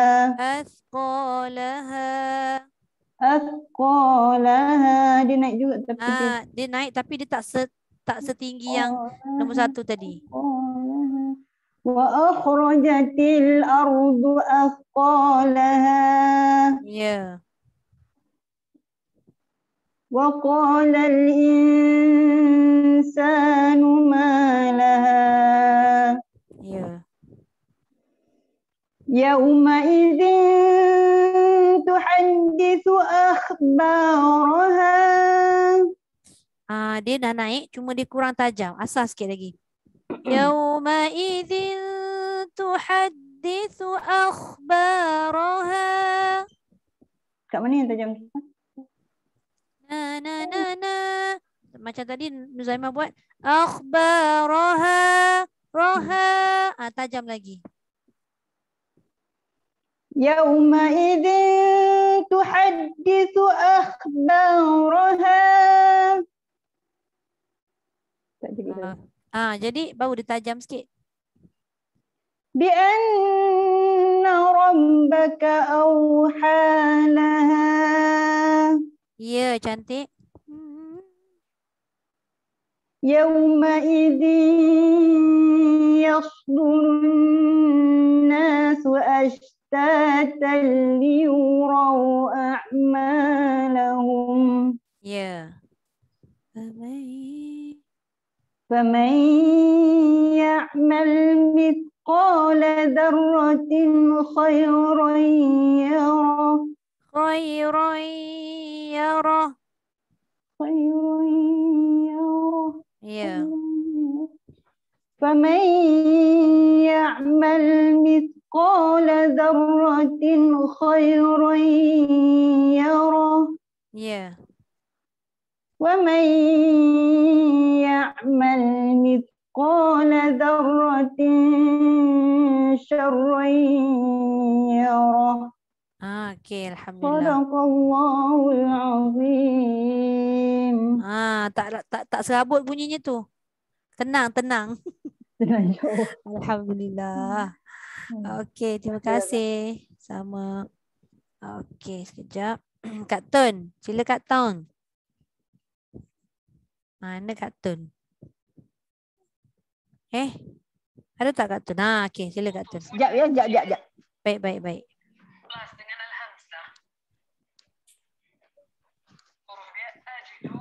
Athqalaha. Dia naik juga tapi dia naik tapi dia tak setinggi yang nombor 1 tadi. Wa akhrajatil ardu athqalaha. Ya. Wa qala al insanu ma Yauma'idzin tuhadditsu akhbaraha. Dia dah naik, cuma dia kurang tajam. Asal sikit lagi. Yauma'idzin tuhadditsu akhbaraha. Kat mana yang tajam? Na. Macam tadi Nuzaimah buat. Akhbaraha. Roha. Tajam lagi. Yauma'idzin tuhadditsu akhbaraha. Tak jadi dah. Jadi baru dia tajam sikit. Bi anna rabbaka awhalaha. Ya, cantik. Yauma'idzin yasdurun nasu ashtatan liyuraw a'malahum. Ya. فمن يعمل مثقال ذرة خيرا يره. خيرا يره. خيرا يره. Ya. فمن يعمل مثقال ذرة خيرا يره. Ya. ومن يعمل مثقال ذرة شرا يره. Okey, alhamdulillah. Sadaqallahul azim. Tak serabut bunyinya tu. Tenang. Tenang jauh. Alhamdulillah. Okey, terima kasih. Sama. Okey, sekejap. Kak Tun, sila Kak Tun. Mana Kak Tun? Ada tak Kak Tun? Okey, sila Kak Tun. Sekejap ya, sekejap. Baik. Kelas dengan Al-Hamzah. Huruf ya ajidu.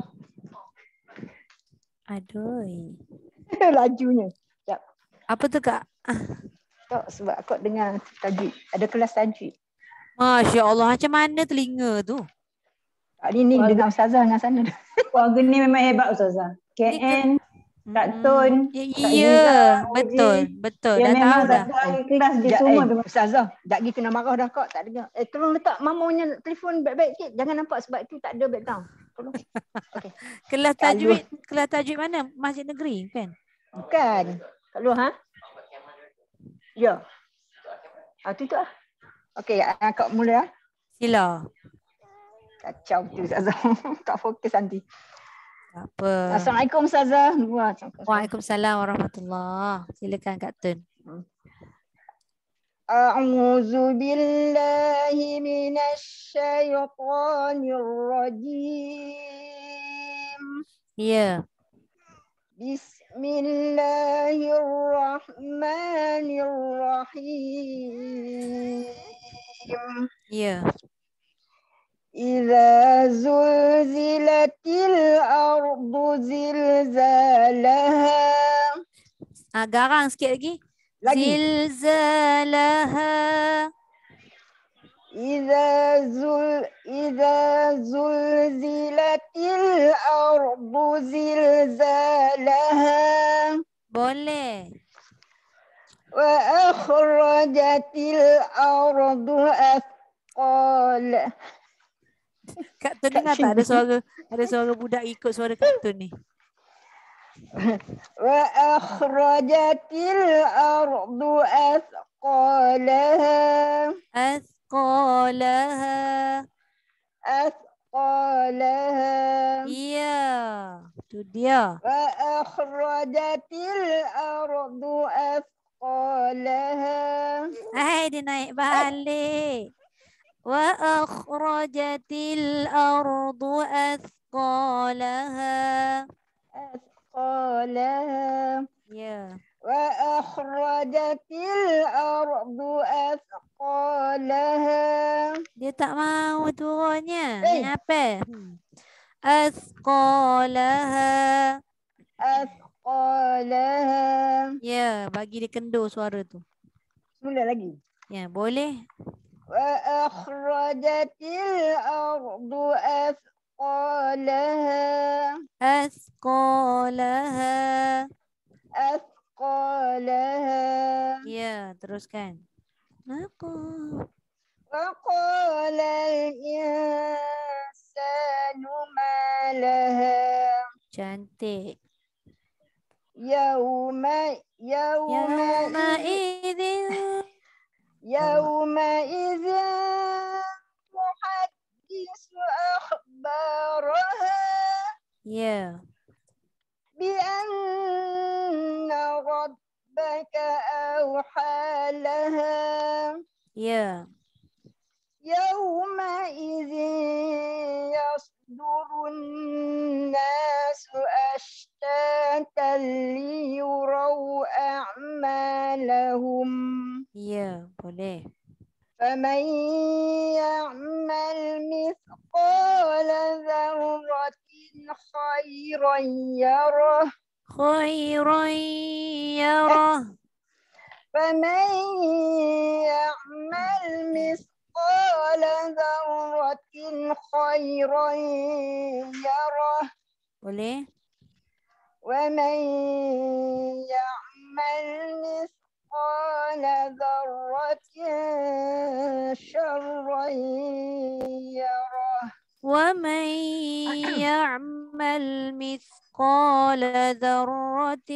Aduh. Lajunya. Sekejap. Apa tu Kak? Tak, sebab aku dengar tajwid. Ada kelas tajwid. Masya Allah, macam mana telinga tu? Hari ni dengan Ustazah dengan sana. Keluarga ni memang hebat Ustazah. KN, Kak Tun, Kak Ya, betul. Dia Dah tahu memang dah. kelas dia semua. Ustazah, sekejap lagi kena marah dah kak, tak dengar. Tolong letak mamanya telefon baik-baik sikit. Jangan nampak sebab tu tak ada background. Tolong. Okay. Kelas tajwid mana? Masjid Negeri kan? Bukan. Kat luar, ha? Ya. Tu lah. Okey, kak mula. Sila. Kacau tu Ustazah. Tak fokus nanti. Tak apa. Assalamualaikum Ustazah. Waalaikumsalam warahmatullahi. Silakan Kak Tun. A'udzu billahi minasy syaithanir rajim. Ya. Bismillahirrahmanirrahim. Ya. Idza zulzilatil ardu zilzalaha. Garang sikit lagi. Zilzalaha. Idza zulzilatil ardu zilzalaha. Boleh. Wa akhrajatil ardu athqalaha. Kak Tun dengar tak ada suara budak ikut suara Kak Tun ni. Wa akhrajatil ardu athqalaha. Athqalaha. Iya, tu dia. Wa akhrajatil ardu athqalaha. Dia naik balik. Wa akhrajatil ardu athqalaha. Athqalaha. Ya. Wa akhrajatil ardu athqalaha. Dia tak mau turunnya. Ni apa? Athqalaha. Athqalaha. Ya, bagi dia kendur suara tu. Mula lagi. Ya, boleh. وأخرجت الأرض أثقالها Asqalaha. أثقالها Ya, teruskan. Aku. وقال الإنسان ما لها Cantik. يومئذ Yawma'idhin. يومئذ تحدث أخبارها Ya. بأن ربك أوحى لها Ya. يومئذ يصدر الناس أشتاتا ليروا أعمالهم Ya, boleh. فمن يعمل مثقال ذرة خيرا يره Khairan yarah. فمن يعمل مثقال ذرة خيرا يره Boleh? ومن يعمل مثقال ذرة شرا يره ومن يعمل مثقال ذرة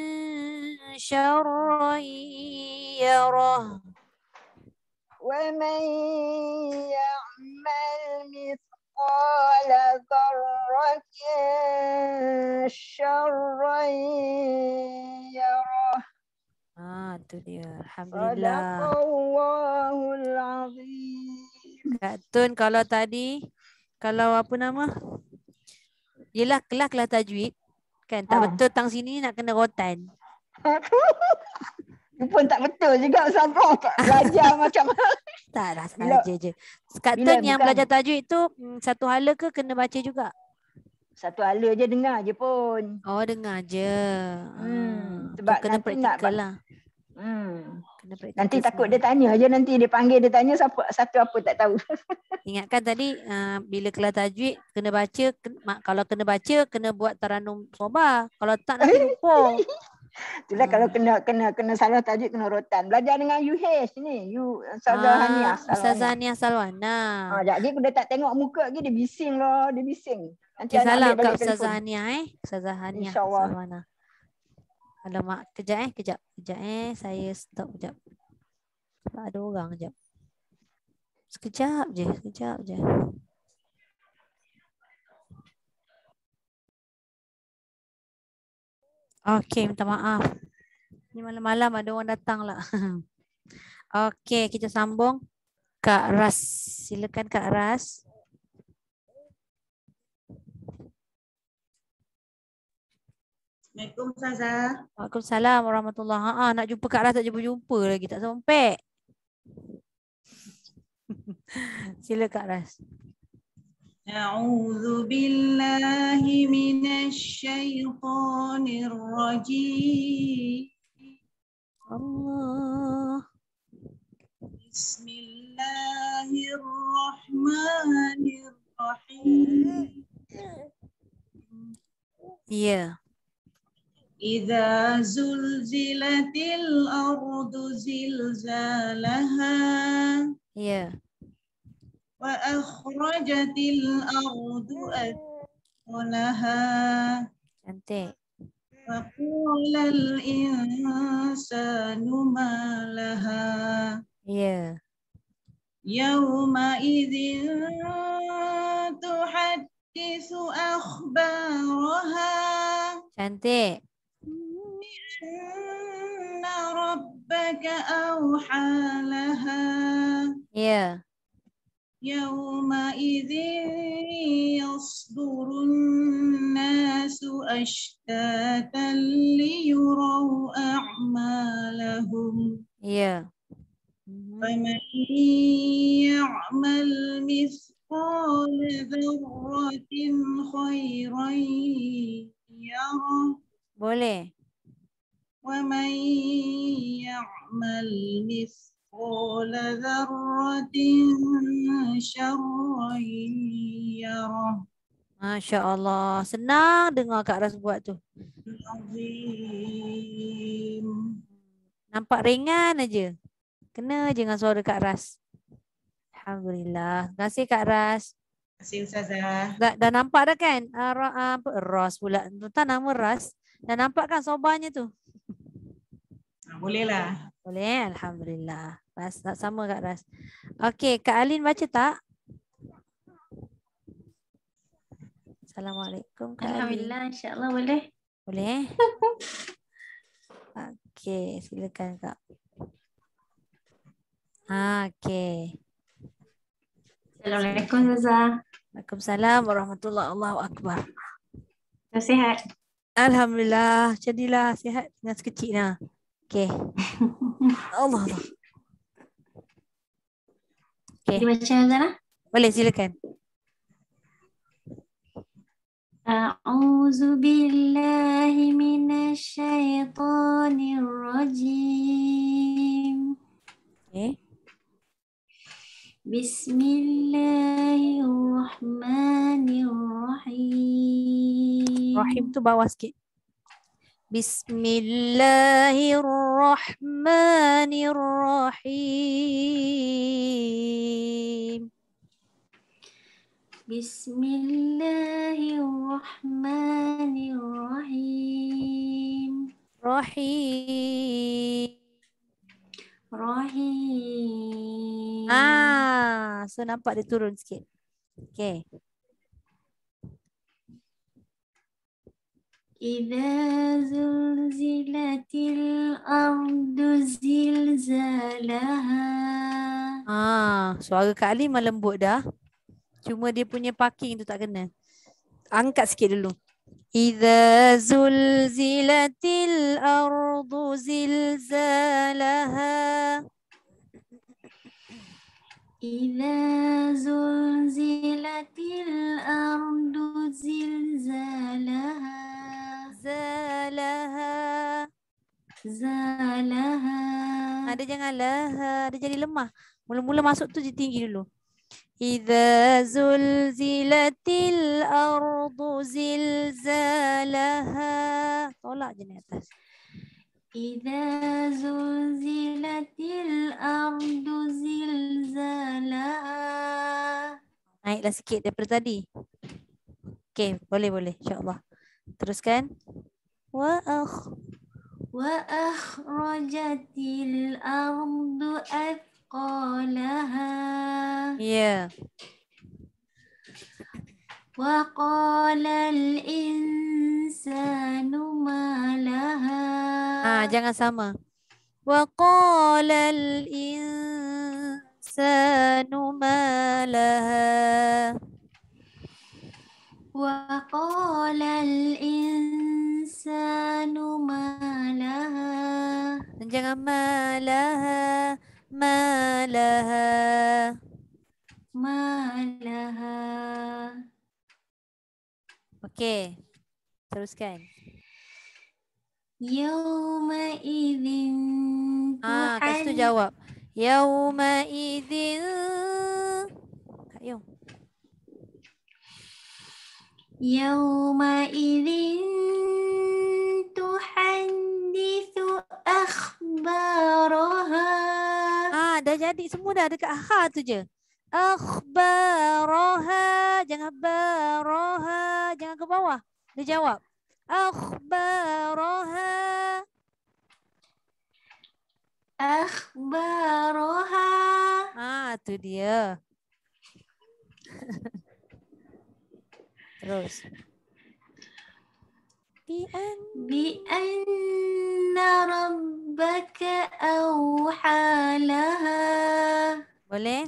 شرا يره. ومن يعمل مثقال ذرة شرا يره Tu dia. صدق Alhamdulillah. الله العظيم. Kak Tun, kalau tadi, kalau apa nama? Yelah kelas tajwid. Kan tak betul tang sini nak kena rotan. Itu pun tak betul juga Ustazah. Tak belajar macam Tak lah, Bila- saja je. Kak bila Tun yang bukan- belajar tajwid tu satu hala ke kena baca juga? satu hala je dengar je pun. Oh, dengar je. Tu sebab kena nanti nak praktikal lah. Kena praktikal Nanti takut sendiri. dia tanya je, nanti dia panggil dia tanya satu apa tak tahu. Ingatkan tadi bila kelas tajwid kena baca, kalau kena baca kena buat taranum soba. Kalau tak nanti lupa. Itulah kalau kena salah tajuk kena rotan. Belajar dengan UH ni. Ustazah Haniah Ustazah Salwana. Haniah Salwana. Sekejap lagi aku dah tak tengok muka lagi dia bising lah, dia bising. Nanti Okay, anak salam ambil kat balik Ustazah telefon. Haniah Ustazah Haniah InsyaAllah. Salwana. Alamak, kejap kejap. Saya stop kejap. Sebab ada orang kejap. Sekejap je. Okey, minta maaf. Ni malam-malam ada orang datang lah. Okey, kita sambung. Kak Ras. Silakan Kak Ras. Assalamualaikum Ustazah. Waalaikumsalam warahmatullahi. Nak jumpa Kak Ras tak jumpa lagi. Tak sampai. Sila Kak Ras. A'udzu billahi minasyaitonir rajim. Allah. Bismillahirrahmanirrahim. Ya. Idza zulzilatil ardu zilzalaha. Ya. Wa akhrajatil ardu athqalaha. Cantik. Wa qulal insanu ma laha. Ya. Yawma idzin tuhaddisu akhbaraha. Cantik. Inna rabbaka awha laha. Ya. Yawma idzin yasdurun nasu ashtatan liyuraw a'malahum. Ya. فمن يعمل مثقال ذرة خيرا يره. Boleh. ومن يعمل مثقال مثقال ذرة شرا يره. Masya Allah. Senang dengar Kak Ras buat tu. Azim. Nampak ringan aja. Kena je dengan suara Kak Ras. Alhamdulillah. Terima kasih Kak Ras. Terima kasih Ustazah. Dah nampak dah kan? Ras pula. Tak nama Ras. Dah nampak kan sobannya tu? Boleh lah. Boleh. Alhamdulillah. Ras, sama Kak Ras. Okey, Kak Alin baca tak? Assalamualaikum Kak Alin. Alhamdulillah, insyaAllah boleh. Boleh? Okey, silakan Kak. Okey. Assalamualaikum Ustazah. Waalaikumsalam warahmatullahi Allahu Akbar. Sihat? Alhamdulillah. Jadilah sihat dengan sekecilnya. Okey. Allah. Okey. Dibaca Ustazah? Boleh, silakan. A'udzu billahi minasyaitonir rajim. Okey. Bismillahirrahmanirrahim. Rahim tu bawah sikit. Bismillahirrahmanirrahim. Bismillahirrahmanirrahim. Rahim. Rahim. So nampak dia turun sikit. Okey. Idza zulzilatil ardu zilzalaha. Suara Kak Ali memang lembut dah. Cuma dia punya parking tu tak kena. Angkat sikit dulu. Idza zulzilatil ardu zilzalaha. Idza zulzilatil ardu zilzalaha. Zalaha. Zalaha. Dia jangan laha. Dia jadi lemah. Mula-mula masuk tu dia tinggi dulu. Idza zulzilatil ardu zilzalaha. Tolak je ni atas. Idza zulzilatil ardu zilzalaha. Naiklah sikit daripada tadi. Okey, boleh insya-Allah. Teruskan. Wa akhrajatil ardu athqalaha. Ya. Wa qalal insanu ma laha. Jangan sama. Wa qalal insanu ma laha. Wa qalal insanu ma laha. Dan jangan ma laha. Ma laha. Ma laha. Okey. Teruskan. Yauma idzin Kat situ jawab. Yauma idzin. Kak Yong. Yauma idzin tuhadditsu akhbaraha. Dah jadi semua dah dekat ha tu je. Akhbaraha. Jangan baraha. Jangan ke bawah. Dia jawab. Akhbaraha. Akhbaraha. Tu dia. Terus. Bi anna rabbaka awhalaha. Boleh?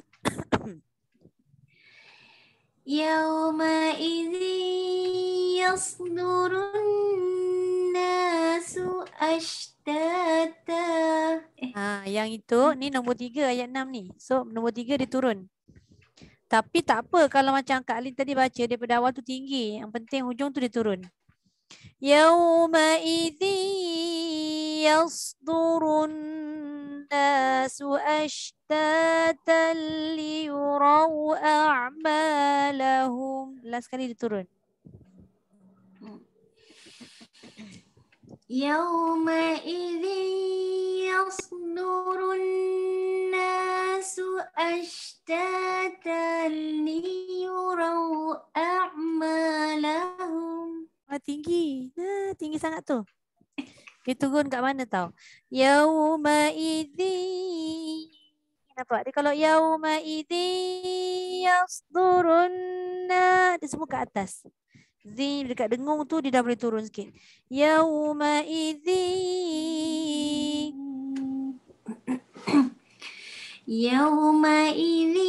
Yauma idzin yasdurun nasu ashtata. Yang itu ni nombor 3 ayat 6 ni. So nombor 3 dia turun. Tapi tak apa kalau macam Kak Alin tadi baca daripada awal tu tinggi. Yang penting hujung tu dia turun. Yauma idzin yasdurun. الناس أشتاتا ليروا أعمالهم. Last sekali diturun. يومئذ يصدر الناس أشتاتا ليروا أعمالهم. Tinggi. Nah, tinggi sangat tu. Dia turun kat mana tau? Yaumaidzi. Nampak? Dia kalau yaumaidzi yasdurun. Dia semua kat atas. Zi dekat dengung tu dia dah boleh turun sikit. Yaumaidzi. يومئذ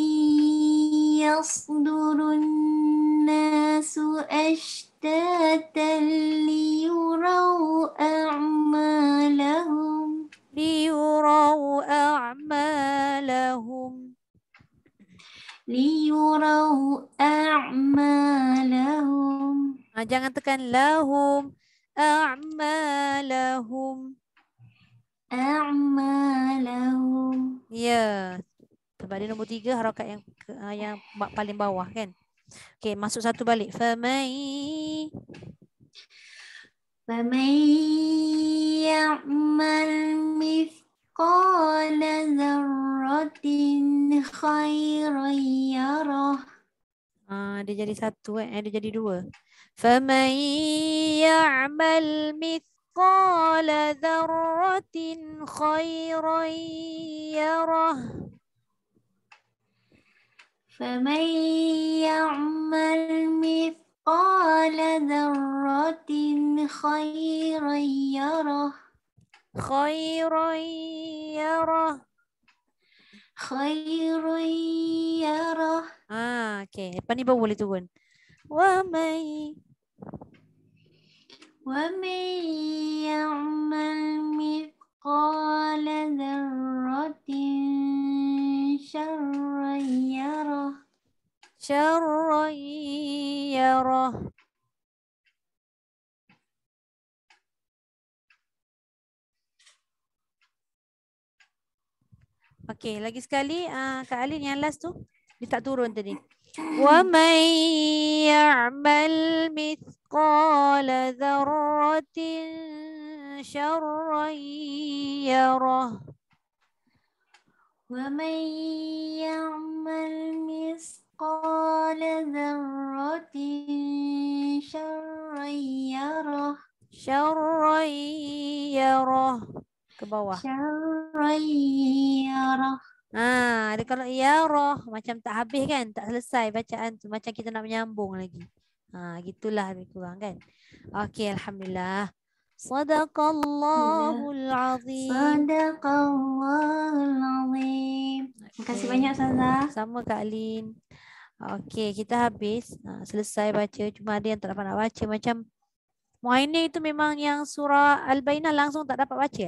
يصدر الناس أشتاتا ليروا أعمالهم. ليروا أعمالهم. ليروا أعمالهم. Jangan tekan lahum. A'malahum. أعمالهم. Ya. Sebab dia nombor 3 harakat yang paling bawah kan. Okey, masuk satu balik. فَمَن يعمل مثقال ذرة خيرا يره. Dia jadi satu dia jadi 2. فَمَن يَعْمَلْ مِثْقَالَ ذَرَّةٍ خَيْرًا يَرَهُ. فمن يعمل مثقال ذرة خيرا يره. خَيْرًا يَرَهُ. خيرا يره. Okey, lepas ni baru boleh turun. وَمَن يعمل مثقال ذرة شرا يره. شَرًّا يَرَهُ. Okey, lagi sekali Kak Alin yang last tu dia tak turun tadi. وَمَن يَعْمَلْ مِثْقَالَ ذَرَّةٍ شَرًّا يَرَهُ. ومن يعمل مثقال ذرة شرا يره. شَرًّا يَرَهُ. Ke bawah. شرا يره. Dia kalau yarah macam tak habis kan, tak selesai bacaan tu, macam kita nak menyambung lagi. Gitulah lebih kurang kan. Okey, alhamdulillah. Sadaqallahul azim. Sadaqallahul azim. Terima kasih banyak Ustazah. Sama Kak Alin. Okey, kita habis. Selesai baca, cuma ada yang tak dapat nak baca. Macam Muaini itu memang yang surah Al-Bainah langsung tak dapat baca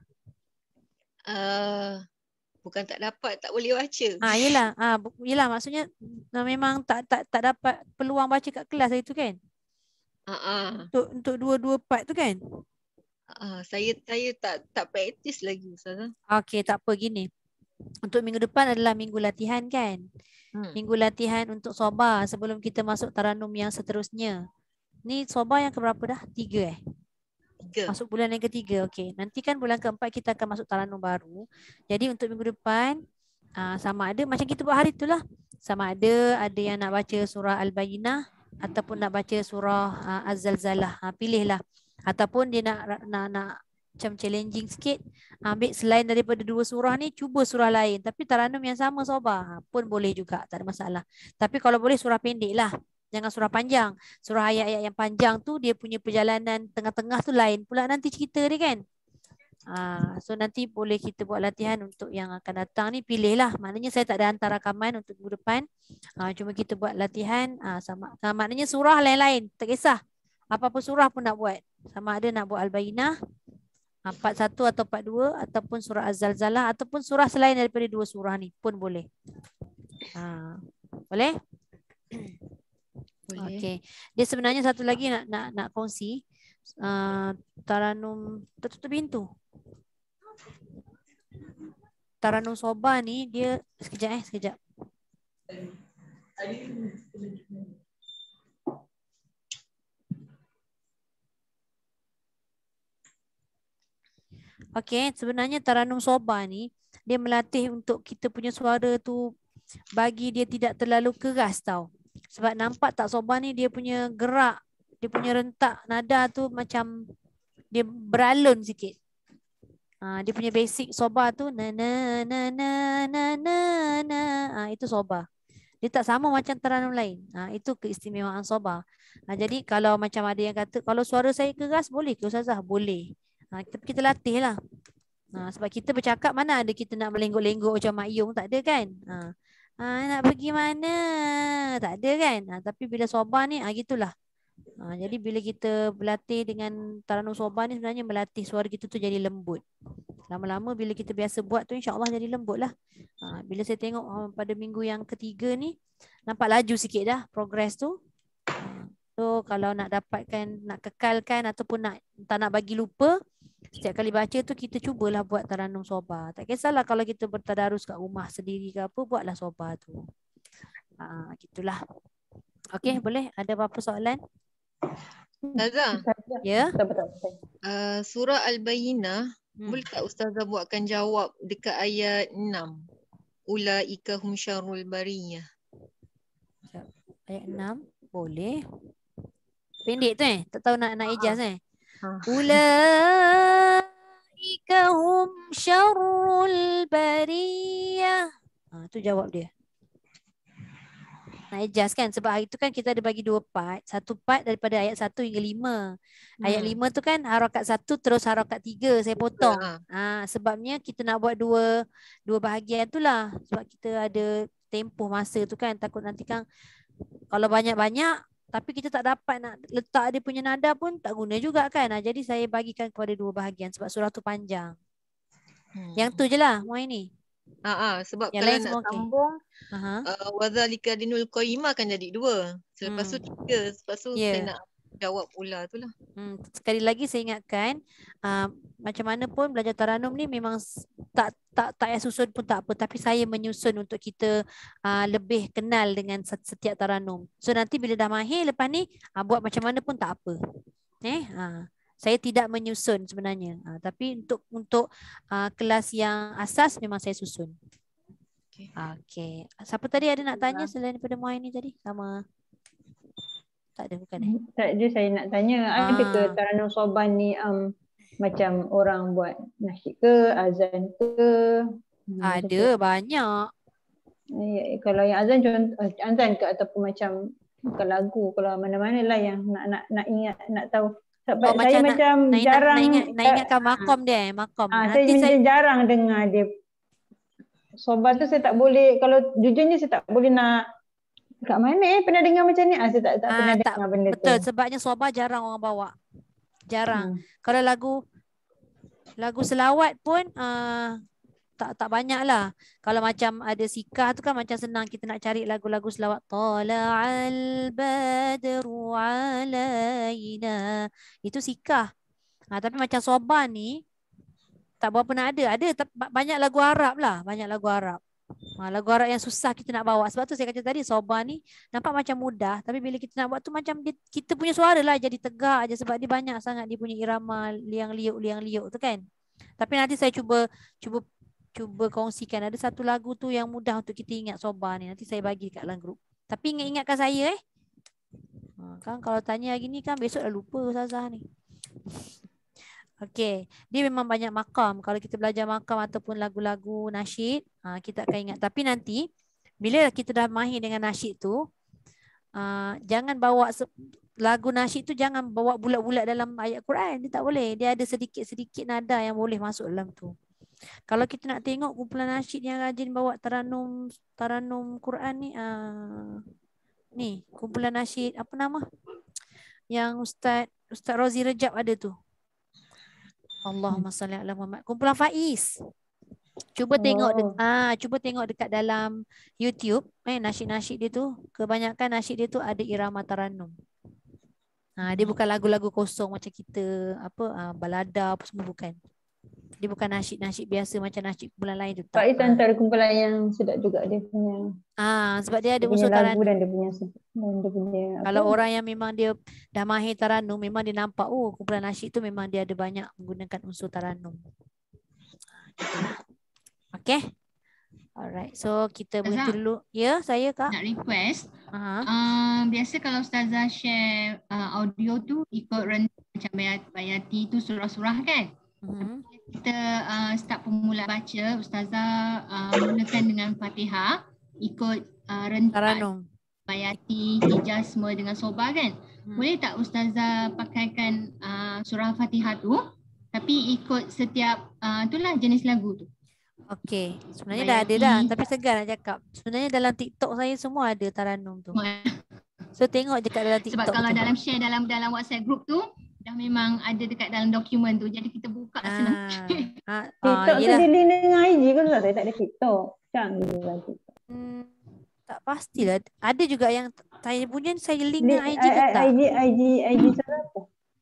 Bukan tak dapat, tak boleh baca. Yelah maksudnya memang tak dapat peluang baca kat kelas itu kan. Untuk 2-2 part tu kan. Saya tak praktis lagi Ustazah. Okey, tak apa, gini. Untuk minggu depan adalah minggu latihan kan. Minggu latihan untuk sobar sebelum kita masuk taranum yang seterusnya. Ni sobar yang keberapa dah? 3 Masuk bulan yang ketiga. Okey. Nanti kan bulan keempat kita akan masuk taranum baru. Jadi untuk minggu depan sama ada macam kita buat hari itulah. Sama ada yang nak baca surah Al-Bayyinah ataupun nak baca surah Az-Zalzalah. Pilihlah. Ataupun dia nak macam challenging sikit, ambil selain daripada 2 surah ni, cuba surah lain. Tapi taranum yang sama sobar pun boleh juga, tak ada masalah. Tapi kalau boleh surah pendek lah. Jangan surah panjang. Surah ayat-ayat yang panjang tu dia punya perjalanan tengah-tengah tu lain pula nanti cerita dia kan. So nanti boleh kita buat latihan untuk yang akan datang ni, pilihlah. Maknanya saya tak ada hantar rakaman untuk minggu depan. Cuma kita buat latihan sama. Maknanya surah lain-lain, tak kisah. Apa-apa surah pun nak buat. Sama ada nak buat Al-Bayyinah 41 atau 42 ataupun surah Az-Zalzalah ataupun surah selain daripada 2 surah ni pun boleh. Boleh? Okey. Dia sebenarnya satu lagi nak kongsi. Taranum tertutup pintu. Taranum Soba ni dia sekejap. Okey, sebenarnya Taranum Soba ni dia melatih untuk kita punya suara tu bagi dia tidak terlalu keras tau. Sebab nampak tak Soba ni dia punya gerak, dia punya rentak nada tu macam dia beralun sikit. Dia punya basic Soba tu na na na na na na na. Itu Soba. Dia tak sama macam Taranum lain. Itu keistimewaan Soba. Jadi kalau macam ada yang kata kalau suara saya keras boleh ke Ustazah? Boleh. Kita latih lah. Sebab kita bercakap mana ada kita nak melenggok-lenggok macam Mak Yung, tak ada kan? Nak pergi mana? Tak ada kan? Tapi bila Soba ni gitulah. Jadi bila kita berlatih dengan Taranum Soba ni sebenarnya melatih suara kita tu jadi lembut. Lama-lama bila kita biasa buat tu insya-Allah jadi lembut lah. Bila saya tengok pada minggu yang ketiga ni nampak laju sikit dah progress tu. So kalau nak dapatkan, nak kekalkan ataupun tak nak bagi lupa, setiap kali baca tu kita cubalah buat Taranum Soba. Tak kisahlah kalau kita bertadarus kat rumah sendiri ke apa, buatlah Soba tu. Gitulah. Okey, boleh? Ada apa-apa soalan? Ustazah. Ya. Surah Al-Bayyinah, boleh tak Ustazah buatkan jawab dekat ayat 6? Ulaika hum syarrul bariyah. Ayat 6, boleh. Pendek tu tak tahu nak ijaz Ulaika hum syarrul bariyah. Tu jawab dia. Nak ijaz kan, sebab hari tu kan kita ada bagi 2 part. Satu part daripada ayat 1 hingga 5. Ayat 5 tu kan harakat 1 terus harakat 3 saya potong. Sebabnya kita nak buat dua bahagian tu lah. Sebab kita ada tempoh masa tu kan, takut nanti kan kalau banyak-banyak tapi kita tak dapat nak letak dia punya nada pun tak guna juga kan. Jadi saya bagikan kepada 2 bahagian sebab surah tu panjang. Yang tu je lah Muaini. Sebab yang kalau lain nak sambung wadzalika dinul qayyimah akan jadi 2. Selepas tu 3. Lepas tu saya nak jawab pula tu lah. Sekali lagi saya ingatkan macam mana pun belajar Taranum ni memang tak payah susun pun tak apa, tapi saya menyusun untuk kita lebih kenal dengan setiap Taranum. So nanti bila dah mahir lepas ni buat macam mana pun tak apa. Saya tidak menyusun sebenarnya. Tapi untuk kelas yang asas memang saya susun. Okey. Siapa tadi ada nak tanya selain daripada Muaini tadi? Sama. Tak ada bukan Tak ada, saya nak tanya ada ke Taranum Soba ni macam orang buat nasyid ke, azan ke? Ada banyak. Kalau yang azan ke ataupun macam bukan lagu, kalau mana-mana lah yang nak ingat, nak tahu. Sebab saya macam jarang nak ingatkan makom dia, makom. Nanti saya jarang dengar dia. Soba tu saya tak boleh, kalau jujurnya saya tak boleh nak kat mana pernah dengar macam ni? Saya tak pernah dengar benda tu. Betul, sebabnya Soba jarang orang bawa. Jarang. Kalau lagu selawat pun tak banyak lah. Kalau macam ada sikah tu kan macam senang kita nak cari lagu-lagu selawat. Tala'al badru alaina. Itu sikah. Tapi macam Soba ni tak berapa nak ada. Ada banyak lagu Arab lah. Banyak lagu Arab. Lagu Arab yang susah kita nak bawa. Sebab tu saya kata tadi Soba ni nampak macam mudah. Tapi bila kita nak buat tu macam kita punya suara lah jadi tegak je. Sebab dia banyak sangat dia punya irama liang liuk tu kan. Tapi nanti saya cuba kongsikan. Ada satu lagu tu yang mudah untuk kita ingat Soba ni. Nanti saya bagi kat dalam grup. Tapi ingatkan saya kan kalau tanya hari ni kan besok dah lupa Ustazah ni. Okey, dia memang banyak makam. Kalau kita belajar makam ataupun lagu-lagu nasyid, kita akan ingat. Tapi nanti bila kita dah mahir dengan nasyid tu, jangan bawa lagu nasyid tu jangan bawa bulat-bulat dalam ayat Quran. Dia tak boleh. Dia ada sedikit-sedikit nada yang boleh masuk dalam tu. Kalau kita nak tengok kumpulan nasyid yang rajin bawa taranum Quran ni, ni kumpulan nasyid apa nama? Yang Ustaz Rozi Rejab ada tu. Allahumma salli ala Muhammad. Kumpulan Faiz. Cuba tengok dekat dalam YouTube, nasyid-nasyid dia tu, kebanyakan nasyid dia tu ada irama taranum. Dia bukan lagu-lagu kosong macam kita balada apa semua, bukan. Dia Dia bukan nasyid biasa macam nasyid kumpulan lain tu. Sebab Tak. itu antara kumpulan yang sedap juga dia punya. Sebab dia ada Dia punya unsur lagu taranum. dan dia punya Kalau orang yang memang dia dah mahir taranum, memang dia nampak kumpulan nasyid tu memang dia ada banyak menggunakan unsur taranum. Okay. Alright. So kita berhenti dulu. Ya, saya Kak. Nak request. Aha. Biasa kalau Ustazah share audio tu ikut rentak macam Bayati tu surah-surah kan. Kita start permulaan baca, Ustazah mulakan dengan Fatihah, ikut rentak taranum. Bayati, Hijaz semua dengan Soba kan. Boleh tak Ustazah pakaikan surah Fatihah tu tapi ikut setiap itulah jenis lagu tu. Okey, sebenarnya dah ada dah, tapi segan nak cakap. Sebenarnya dalam TikTok saya semua ada taranum tu. So tengok je kat dalam TikTok. Sebab kalau tu. dalam share dalam WhatsApp group tu dah memang ada dekat dalam dokumen tu. Jadi kita buka senang. TikTok tu dia link dengan IG ke tak? Saya tak ada TikTok. Canggih lah TikTok. Tak pastilah. Ada juga yang saya punya saya link dengan IG ke tak? IG saya apa?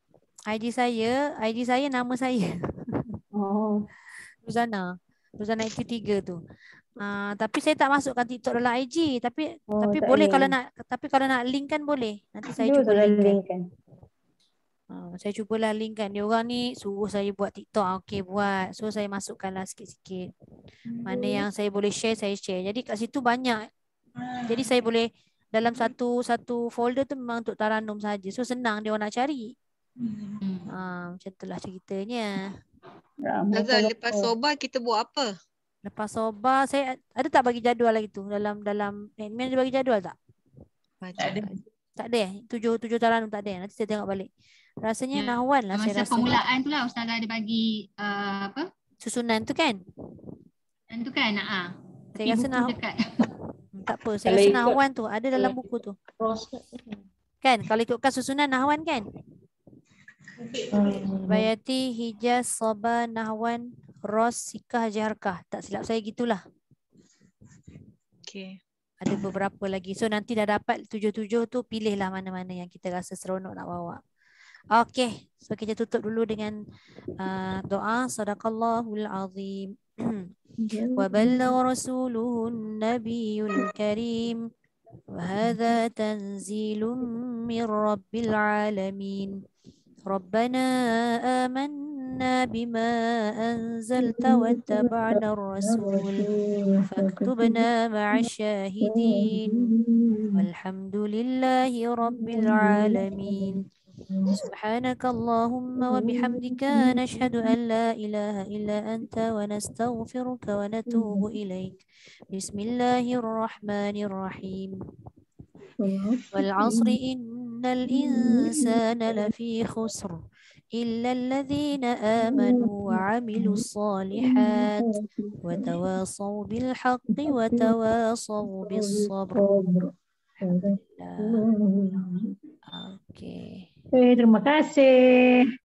IG saya nama saya. Oh. Ruzana itu 3 tu. Tapi saya tak masukkan TikTok dalam IG. Tapi boleh link. kalau nak link kan boleh. Nanti saya cuba link kan. Saya cubalah link kan. Dia orang ni suruh saya buat TikTok. Okey buat. So saya masukkanlah sikit-sikit. Mana yang saya boleh share, saya share. Jadi kat situ banyak. Jadi saya boleh dalam satu folder tu memang untuk taranum saja. So senang dia orang nak cari. Macam itulah ceritanya. Ustazah, lepas soba kita buat apa? Lepas soba saya ada tak bagi jadual lagi tu dalam admin ada bagi jadual tak? Tak ada. 7 taranum tak ada. Nanti saya tengok balik. Rasanya nahwan lah saya rasa. Masa permulaan tu lah Ustazah ada bagi apa? Susunan tu kan? Dan tu kan? Saya rasa tak apa. Saya rasa nahwan tu ada dalam buku tu. Kan? Kalau ikutkan susunan nahwan kan? Bayati, Hijaz, Soba, Nahwan, Ros, Sikah, Jaharkah. Tak silap saya gitulah. Okay. Ada beberapa lagi. So nanti dah dapat 7 tu, pilihlah mana-mana yang kita rasa seronok nak bawa. Okay. So kita tutup dulu dengan doa. Sadaqallahul azim. Wa ballagha rasuluhun nabiyul karim. Wa hadha tanzilun min rabbil alamin. ربنا آمنا بما أنزلت واتبعنا الرسول فاكتبنا مع الشاهدين والحمد لله رب العالمين سبحانك اللهم وبحمدك نشهد أن لا إله إلا أنت ونستغفرك ونتوب إليك بسم الله الرحمن الرحيم والعصر إن الإنسان لفي خسر إلا الذين آمنوا وعملوا الصالحات وتواصوا بالحق وتواصوا بالصبر. Terima kasih.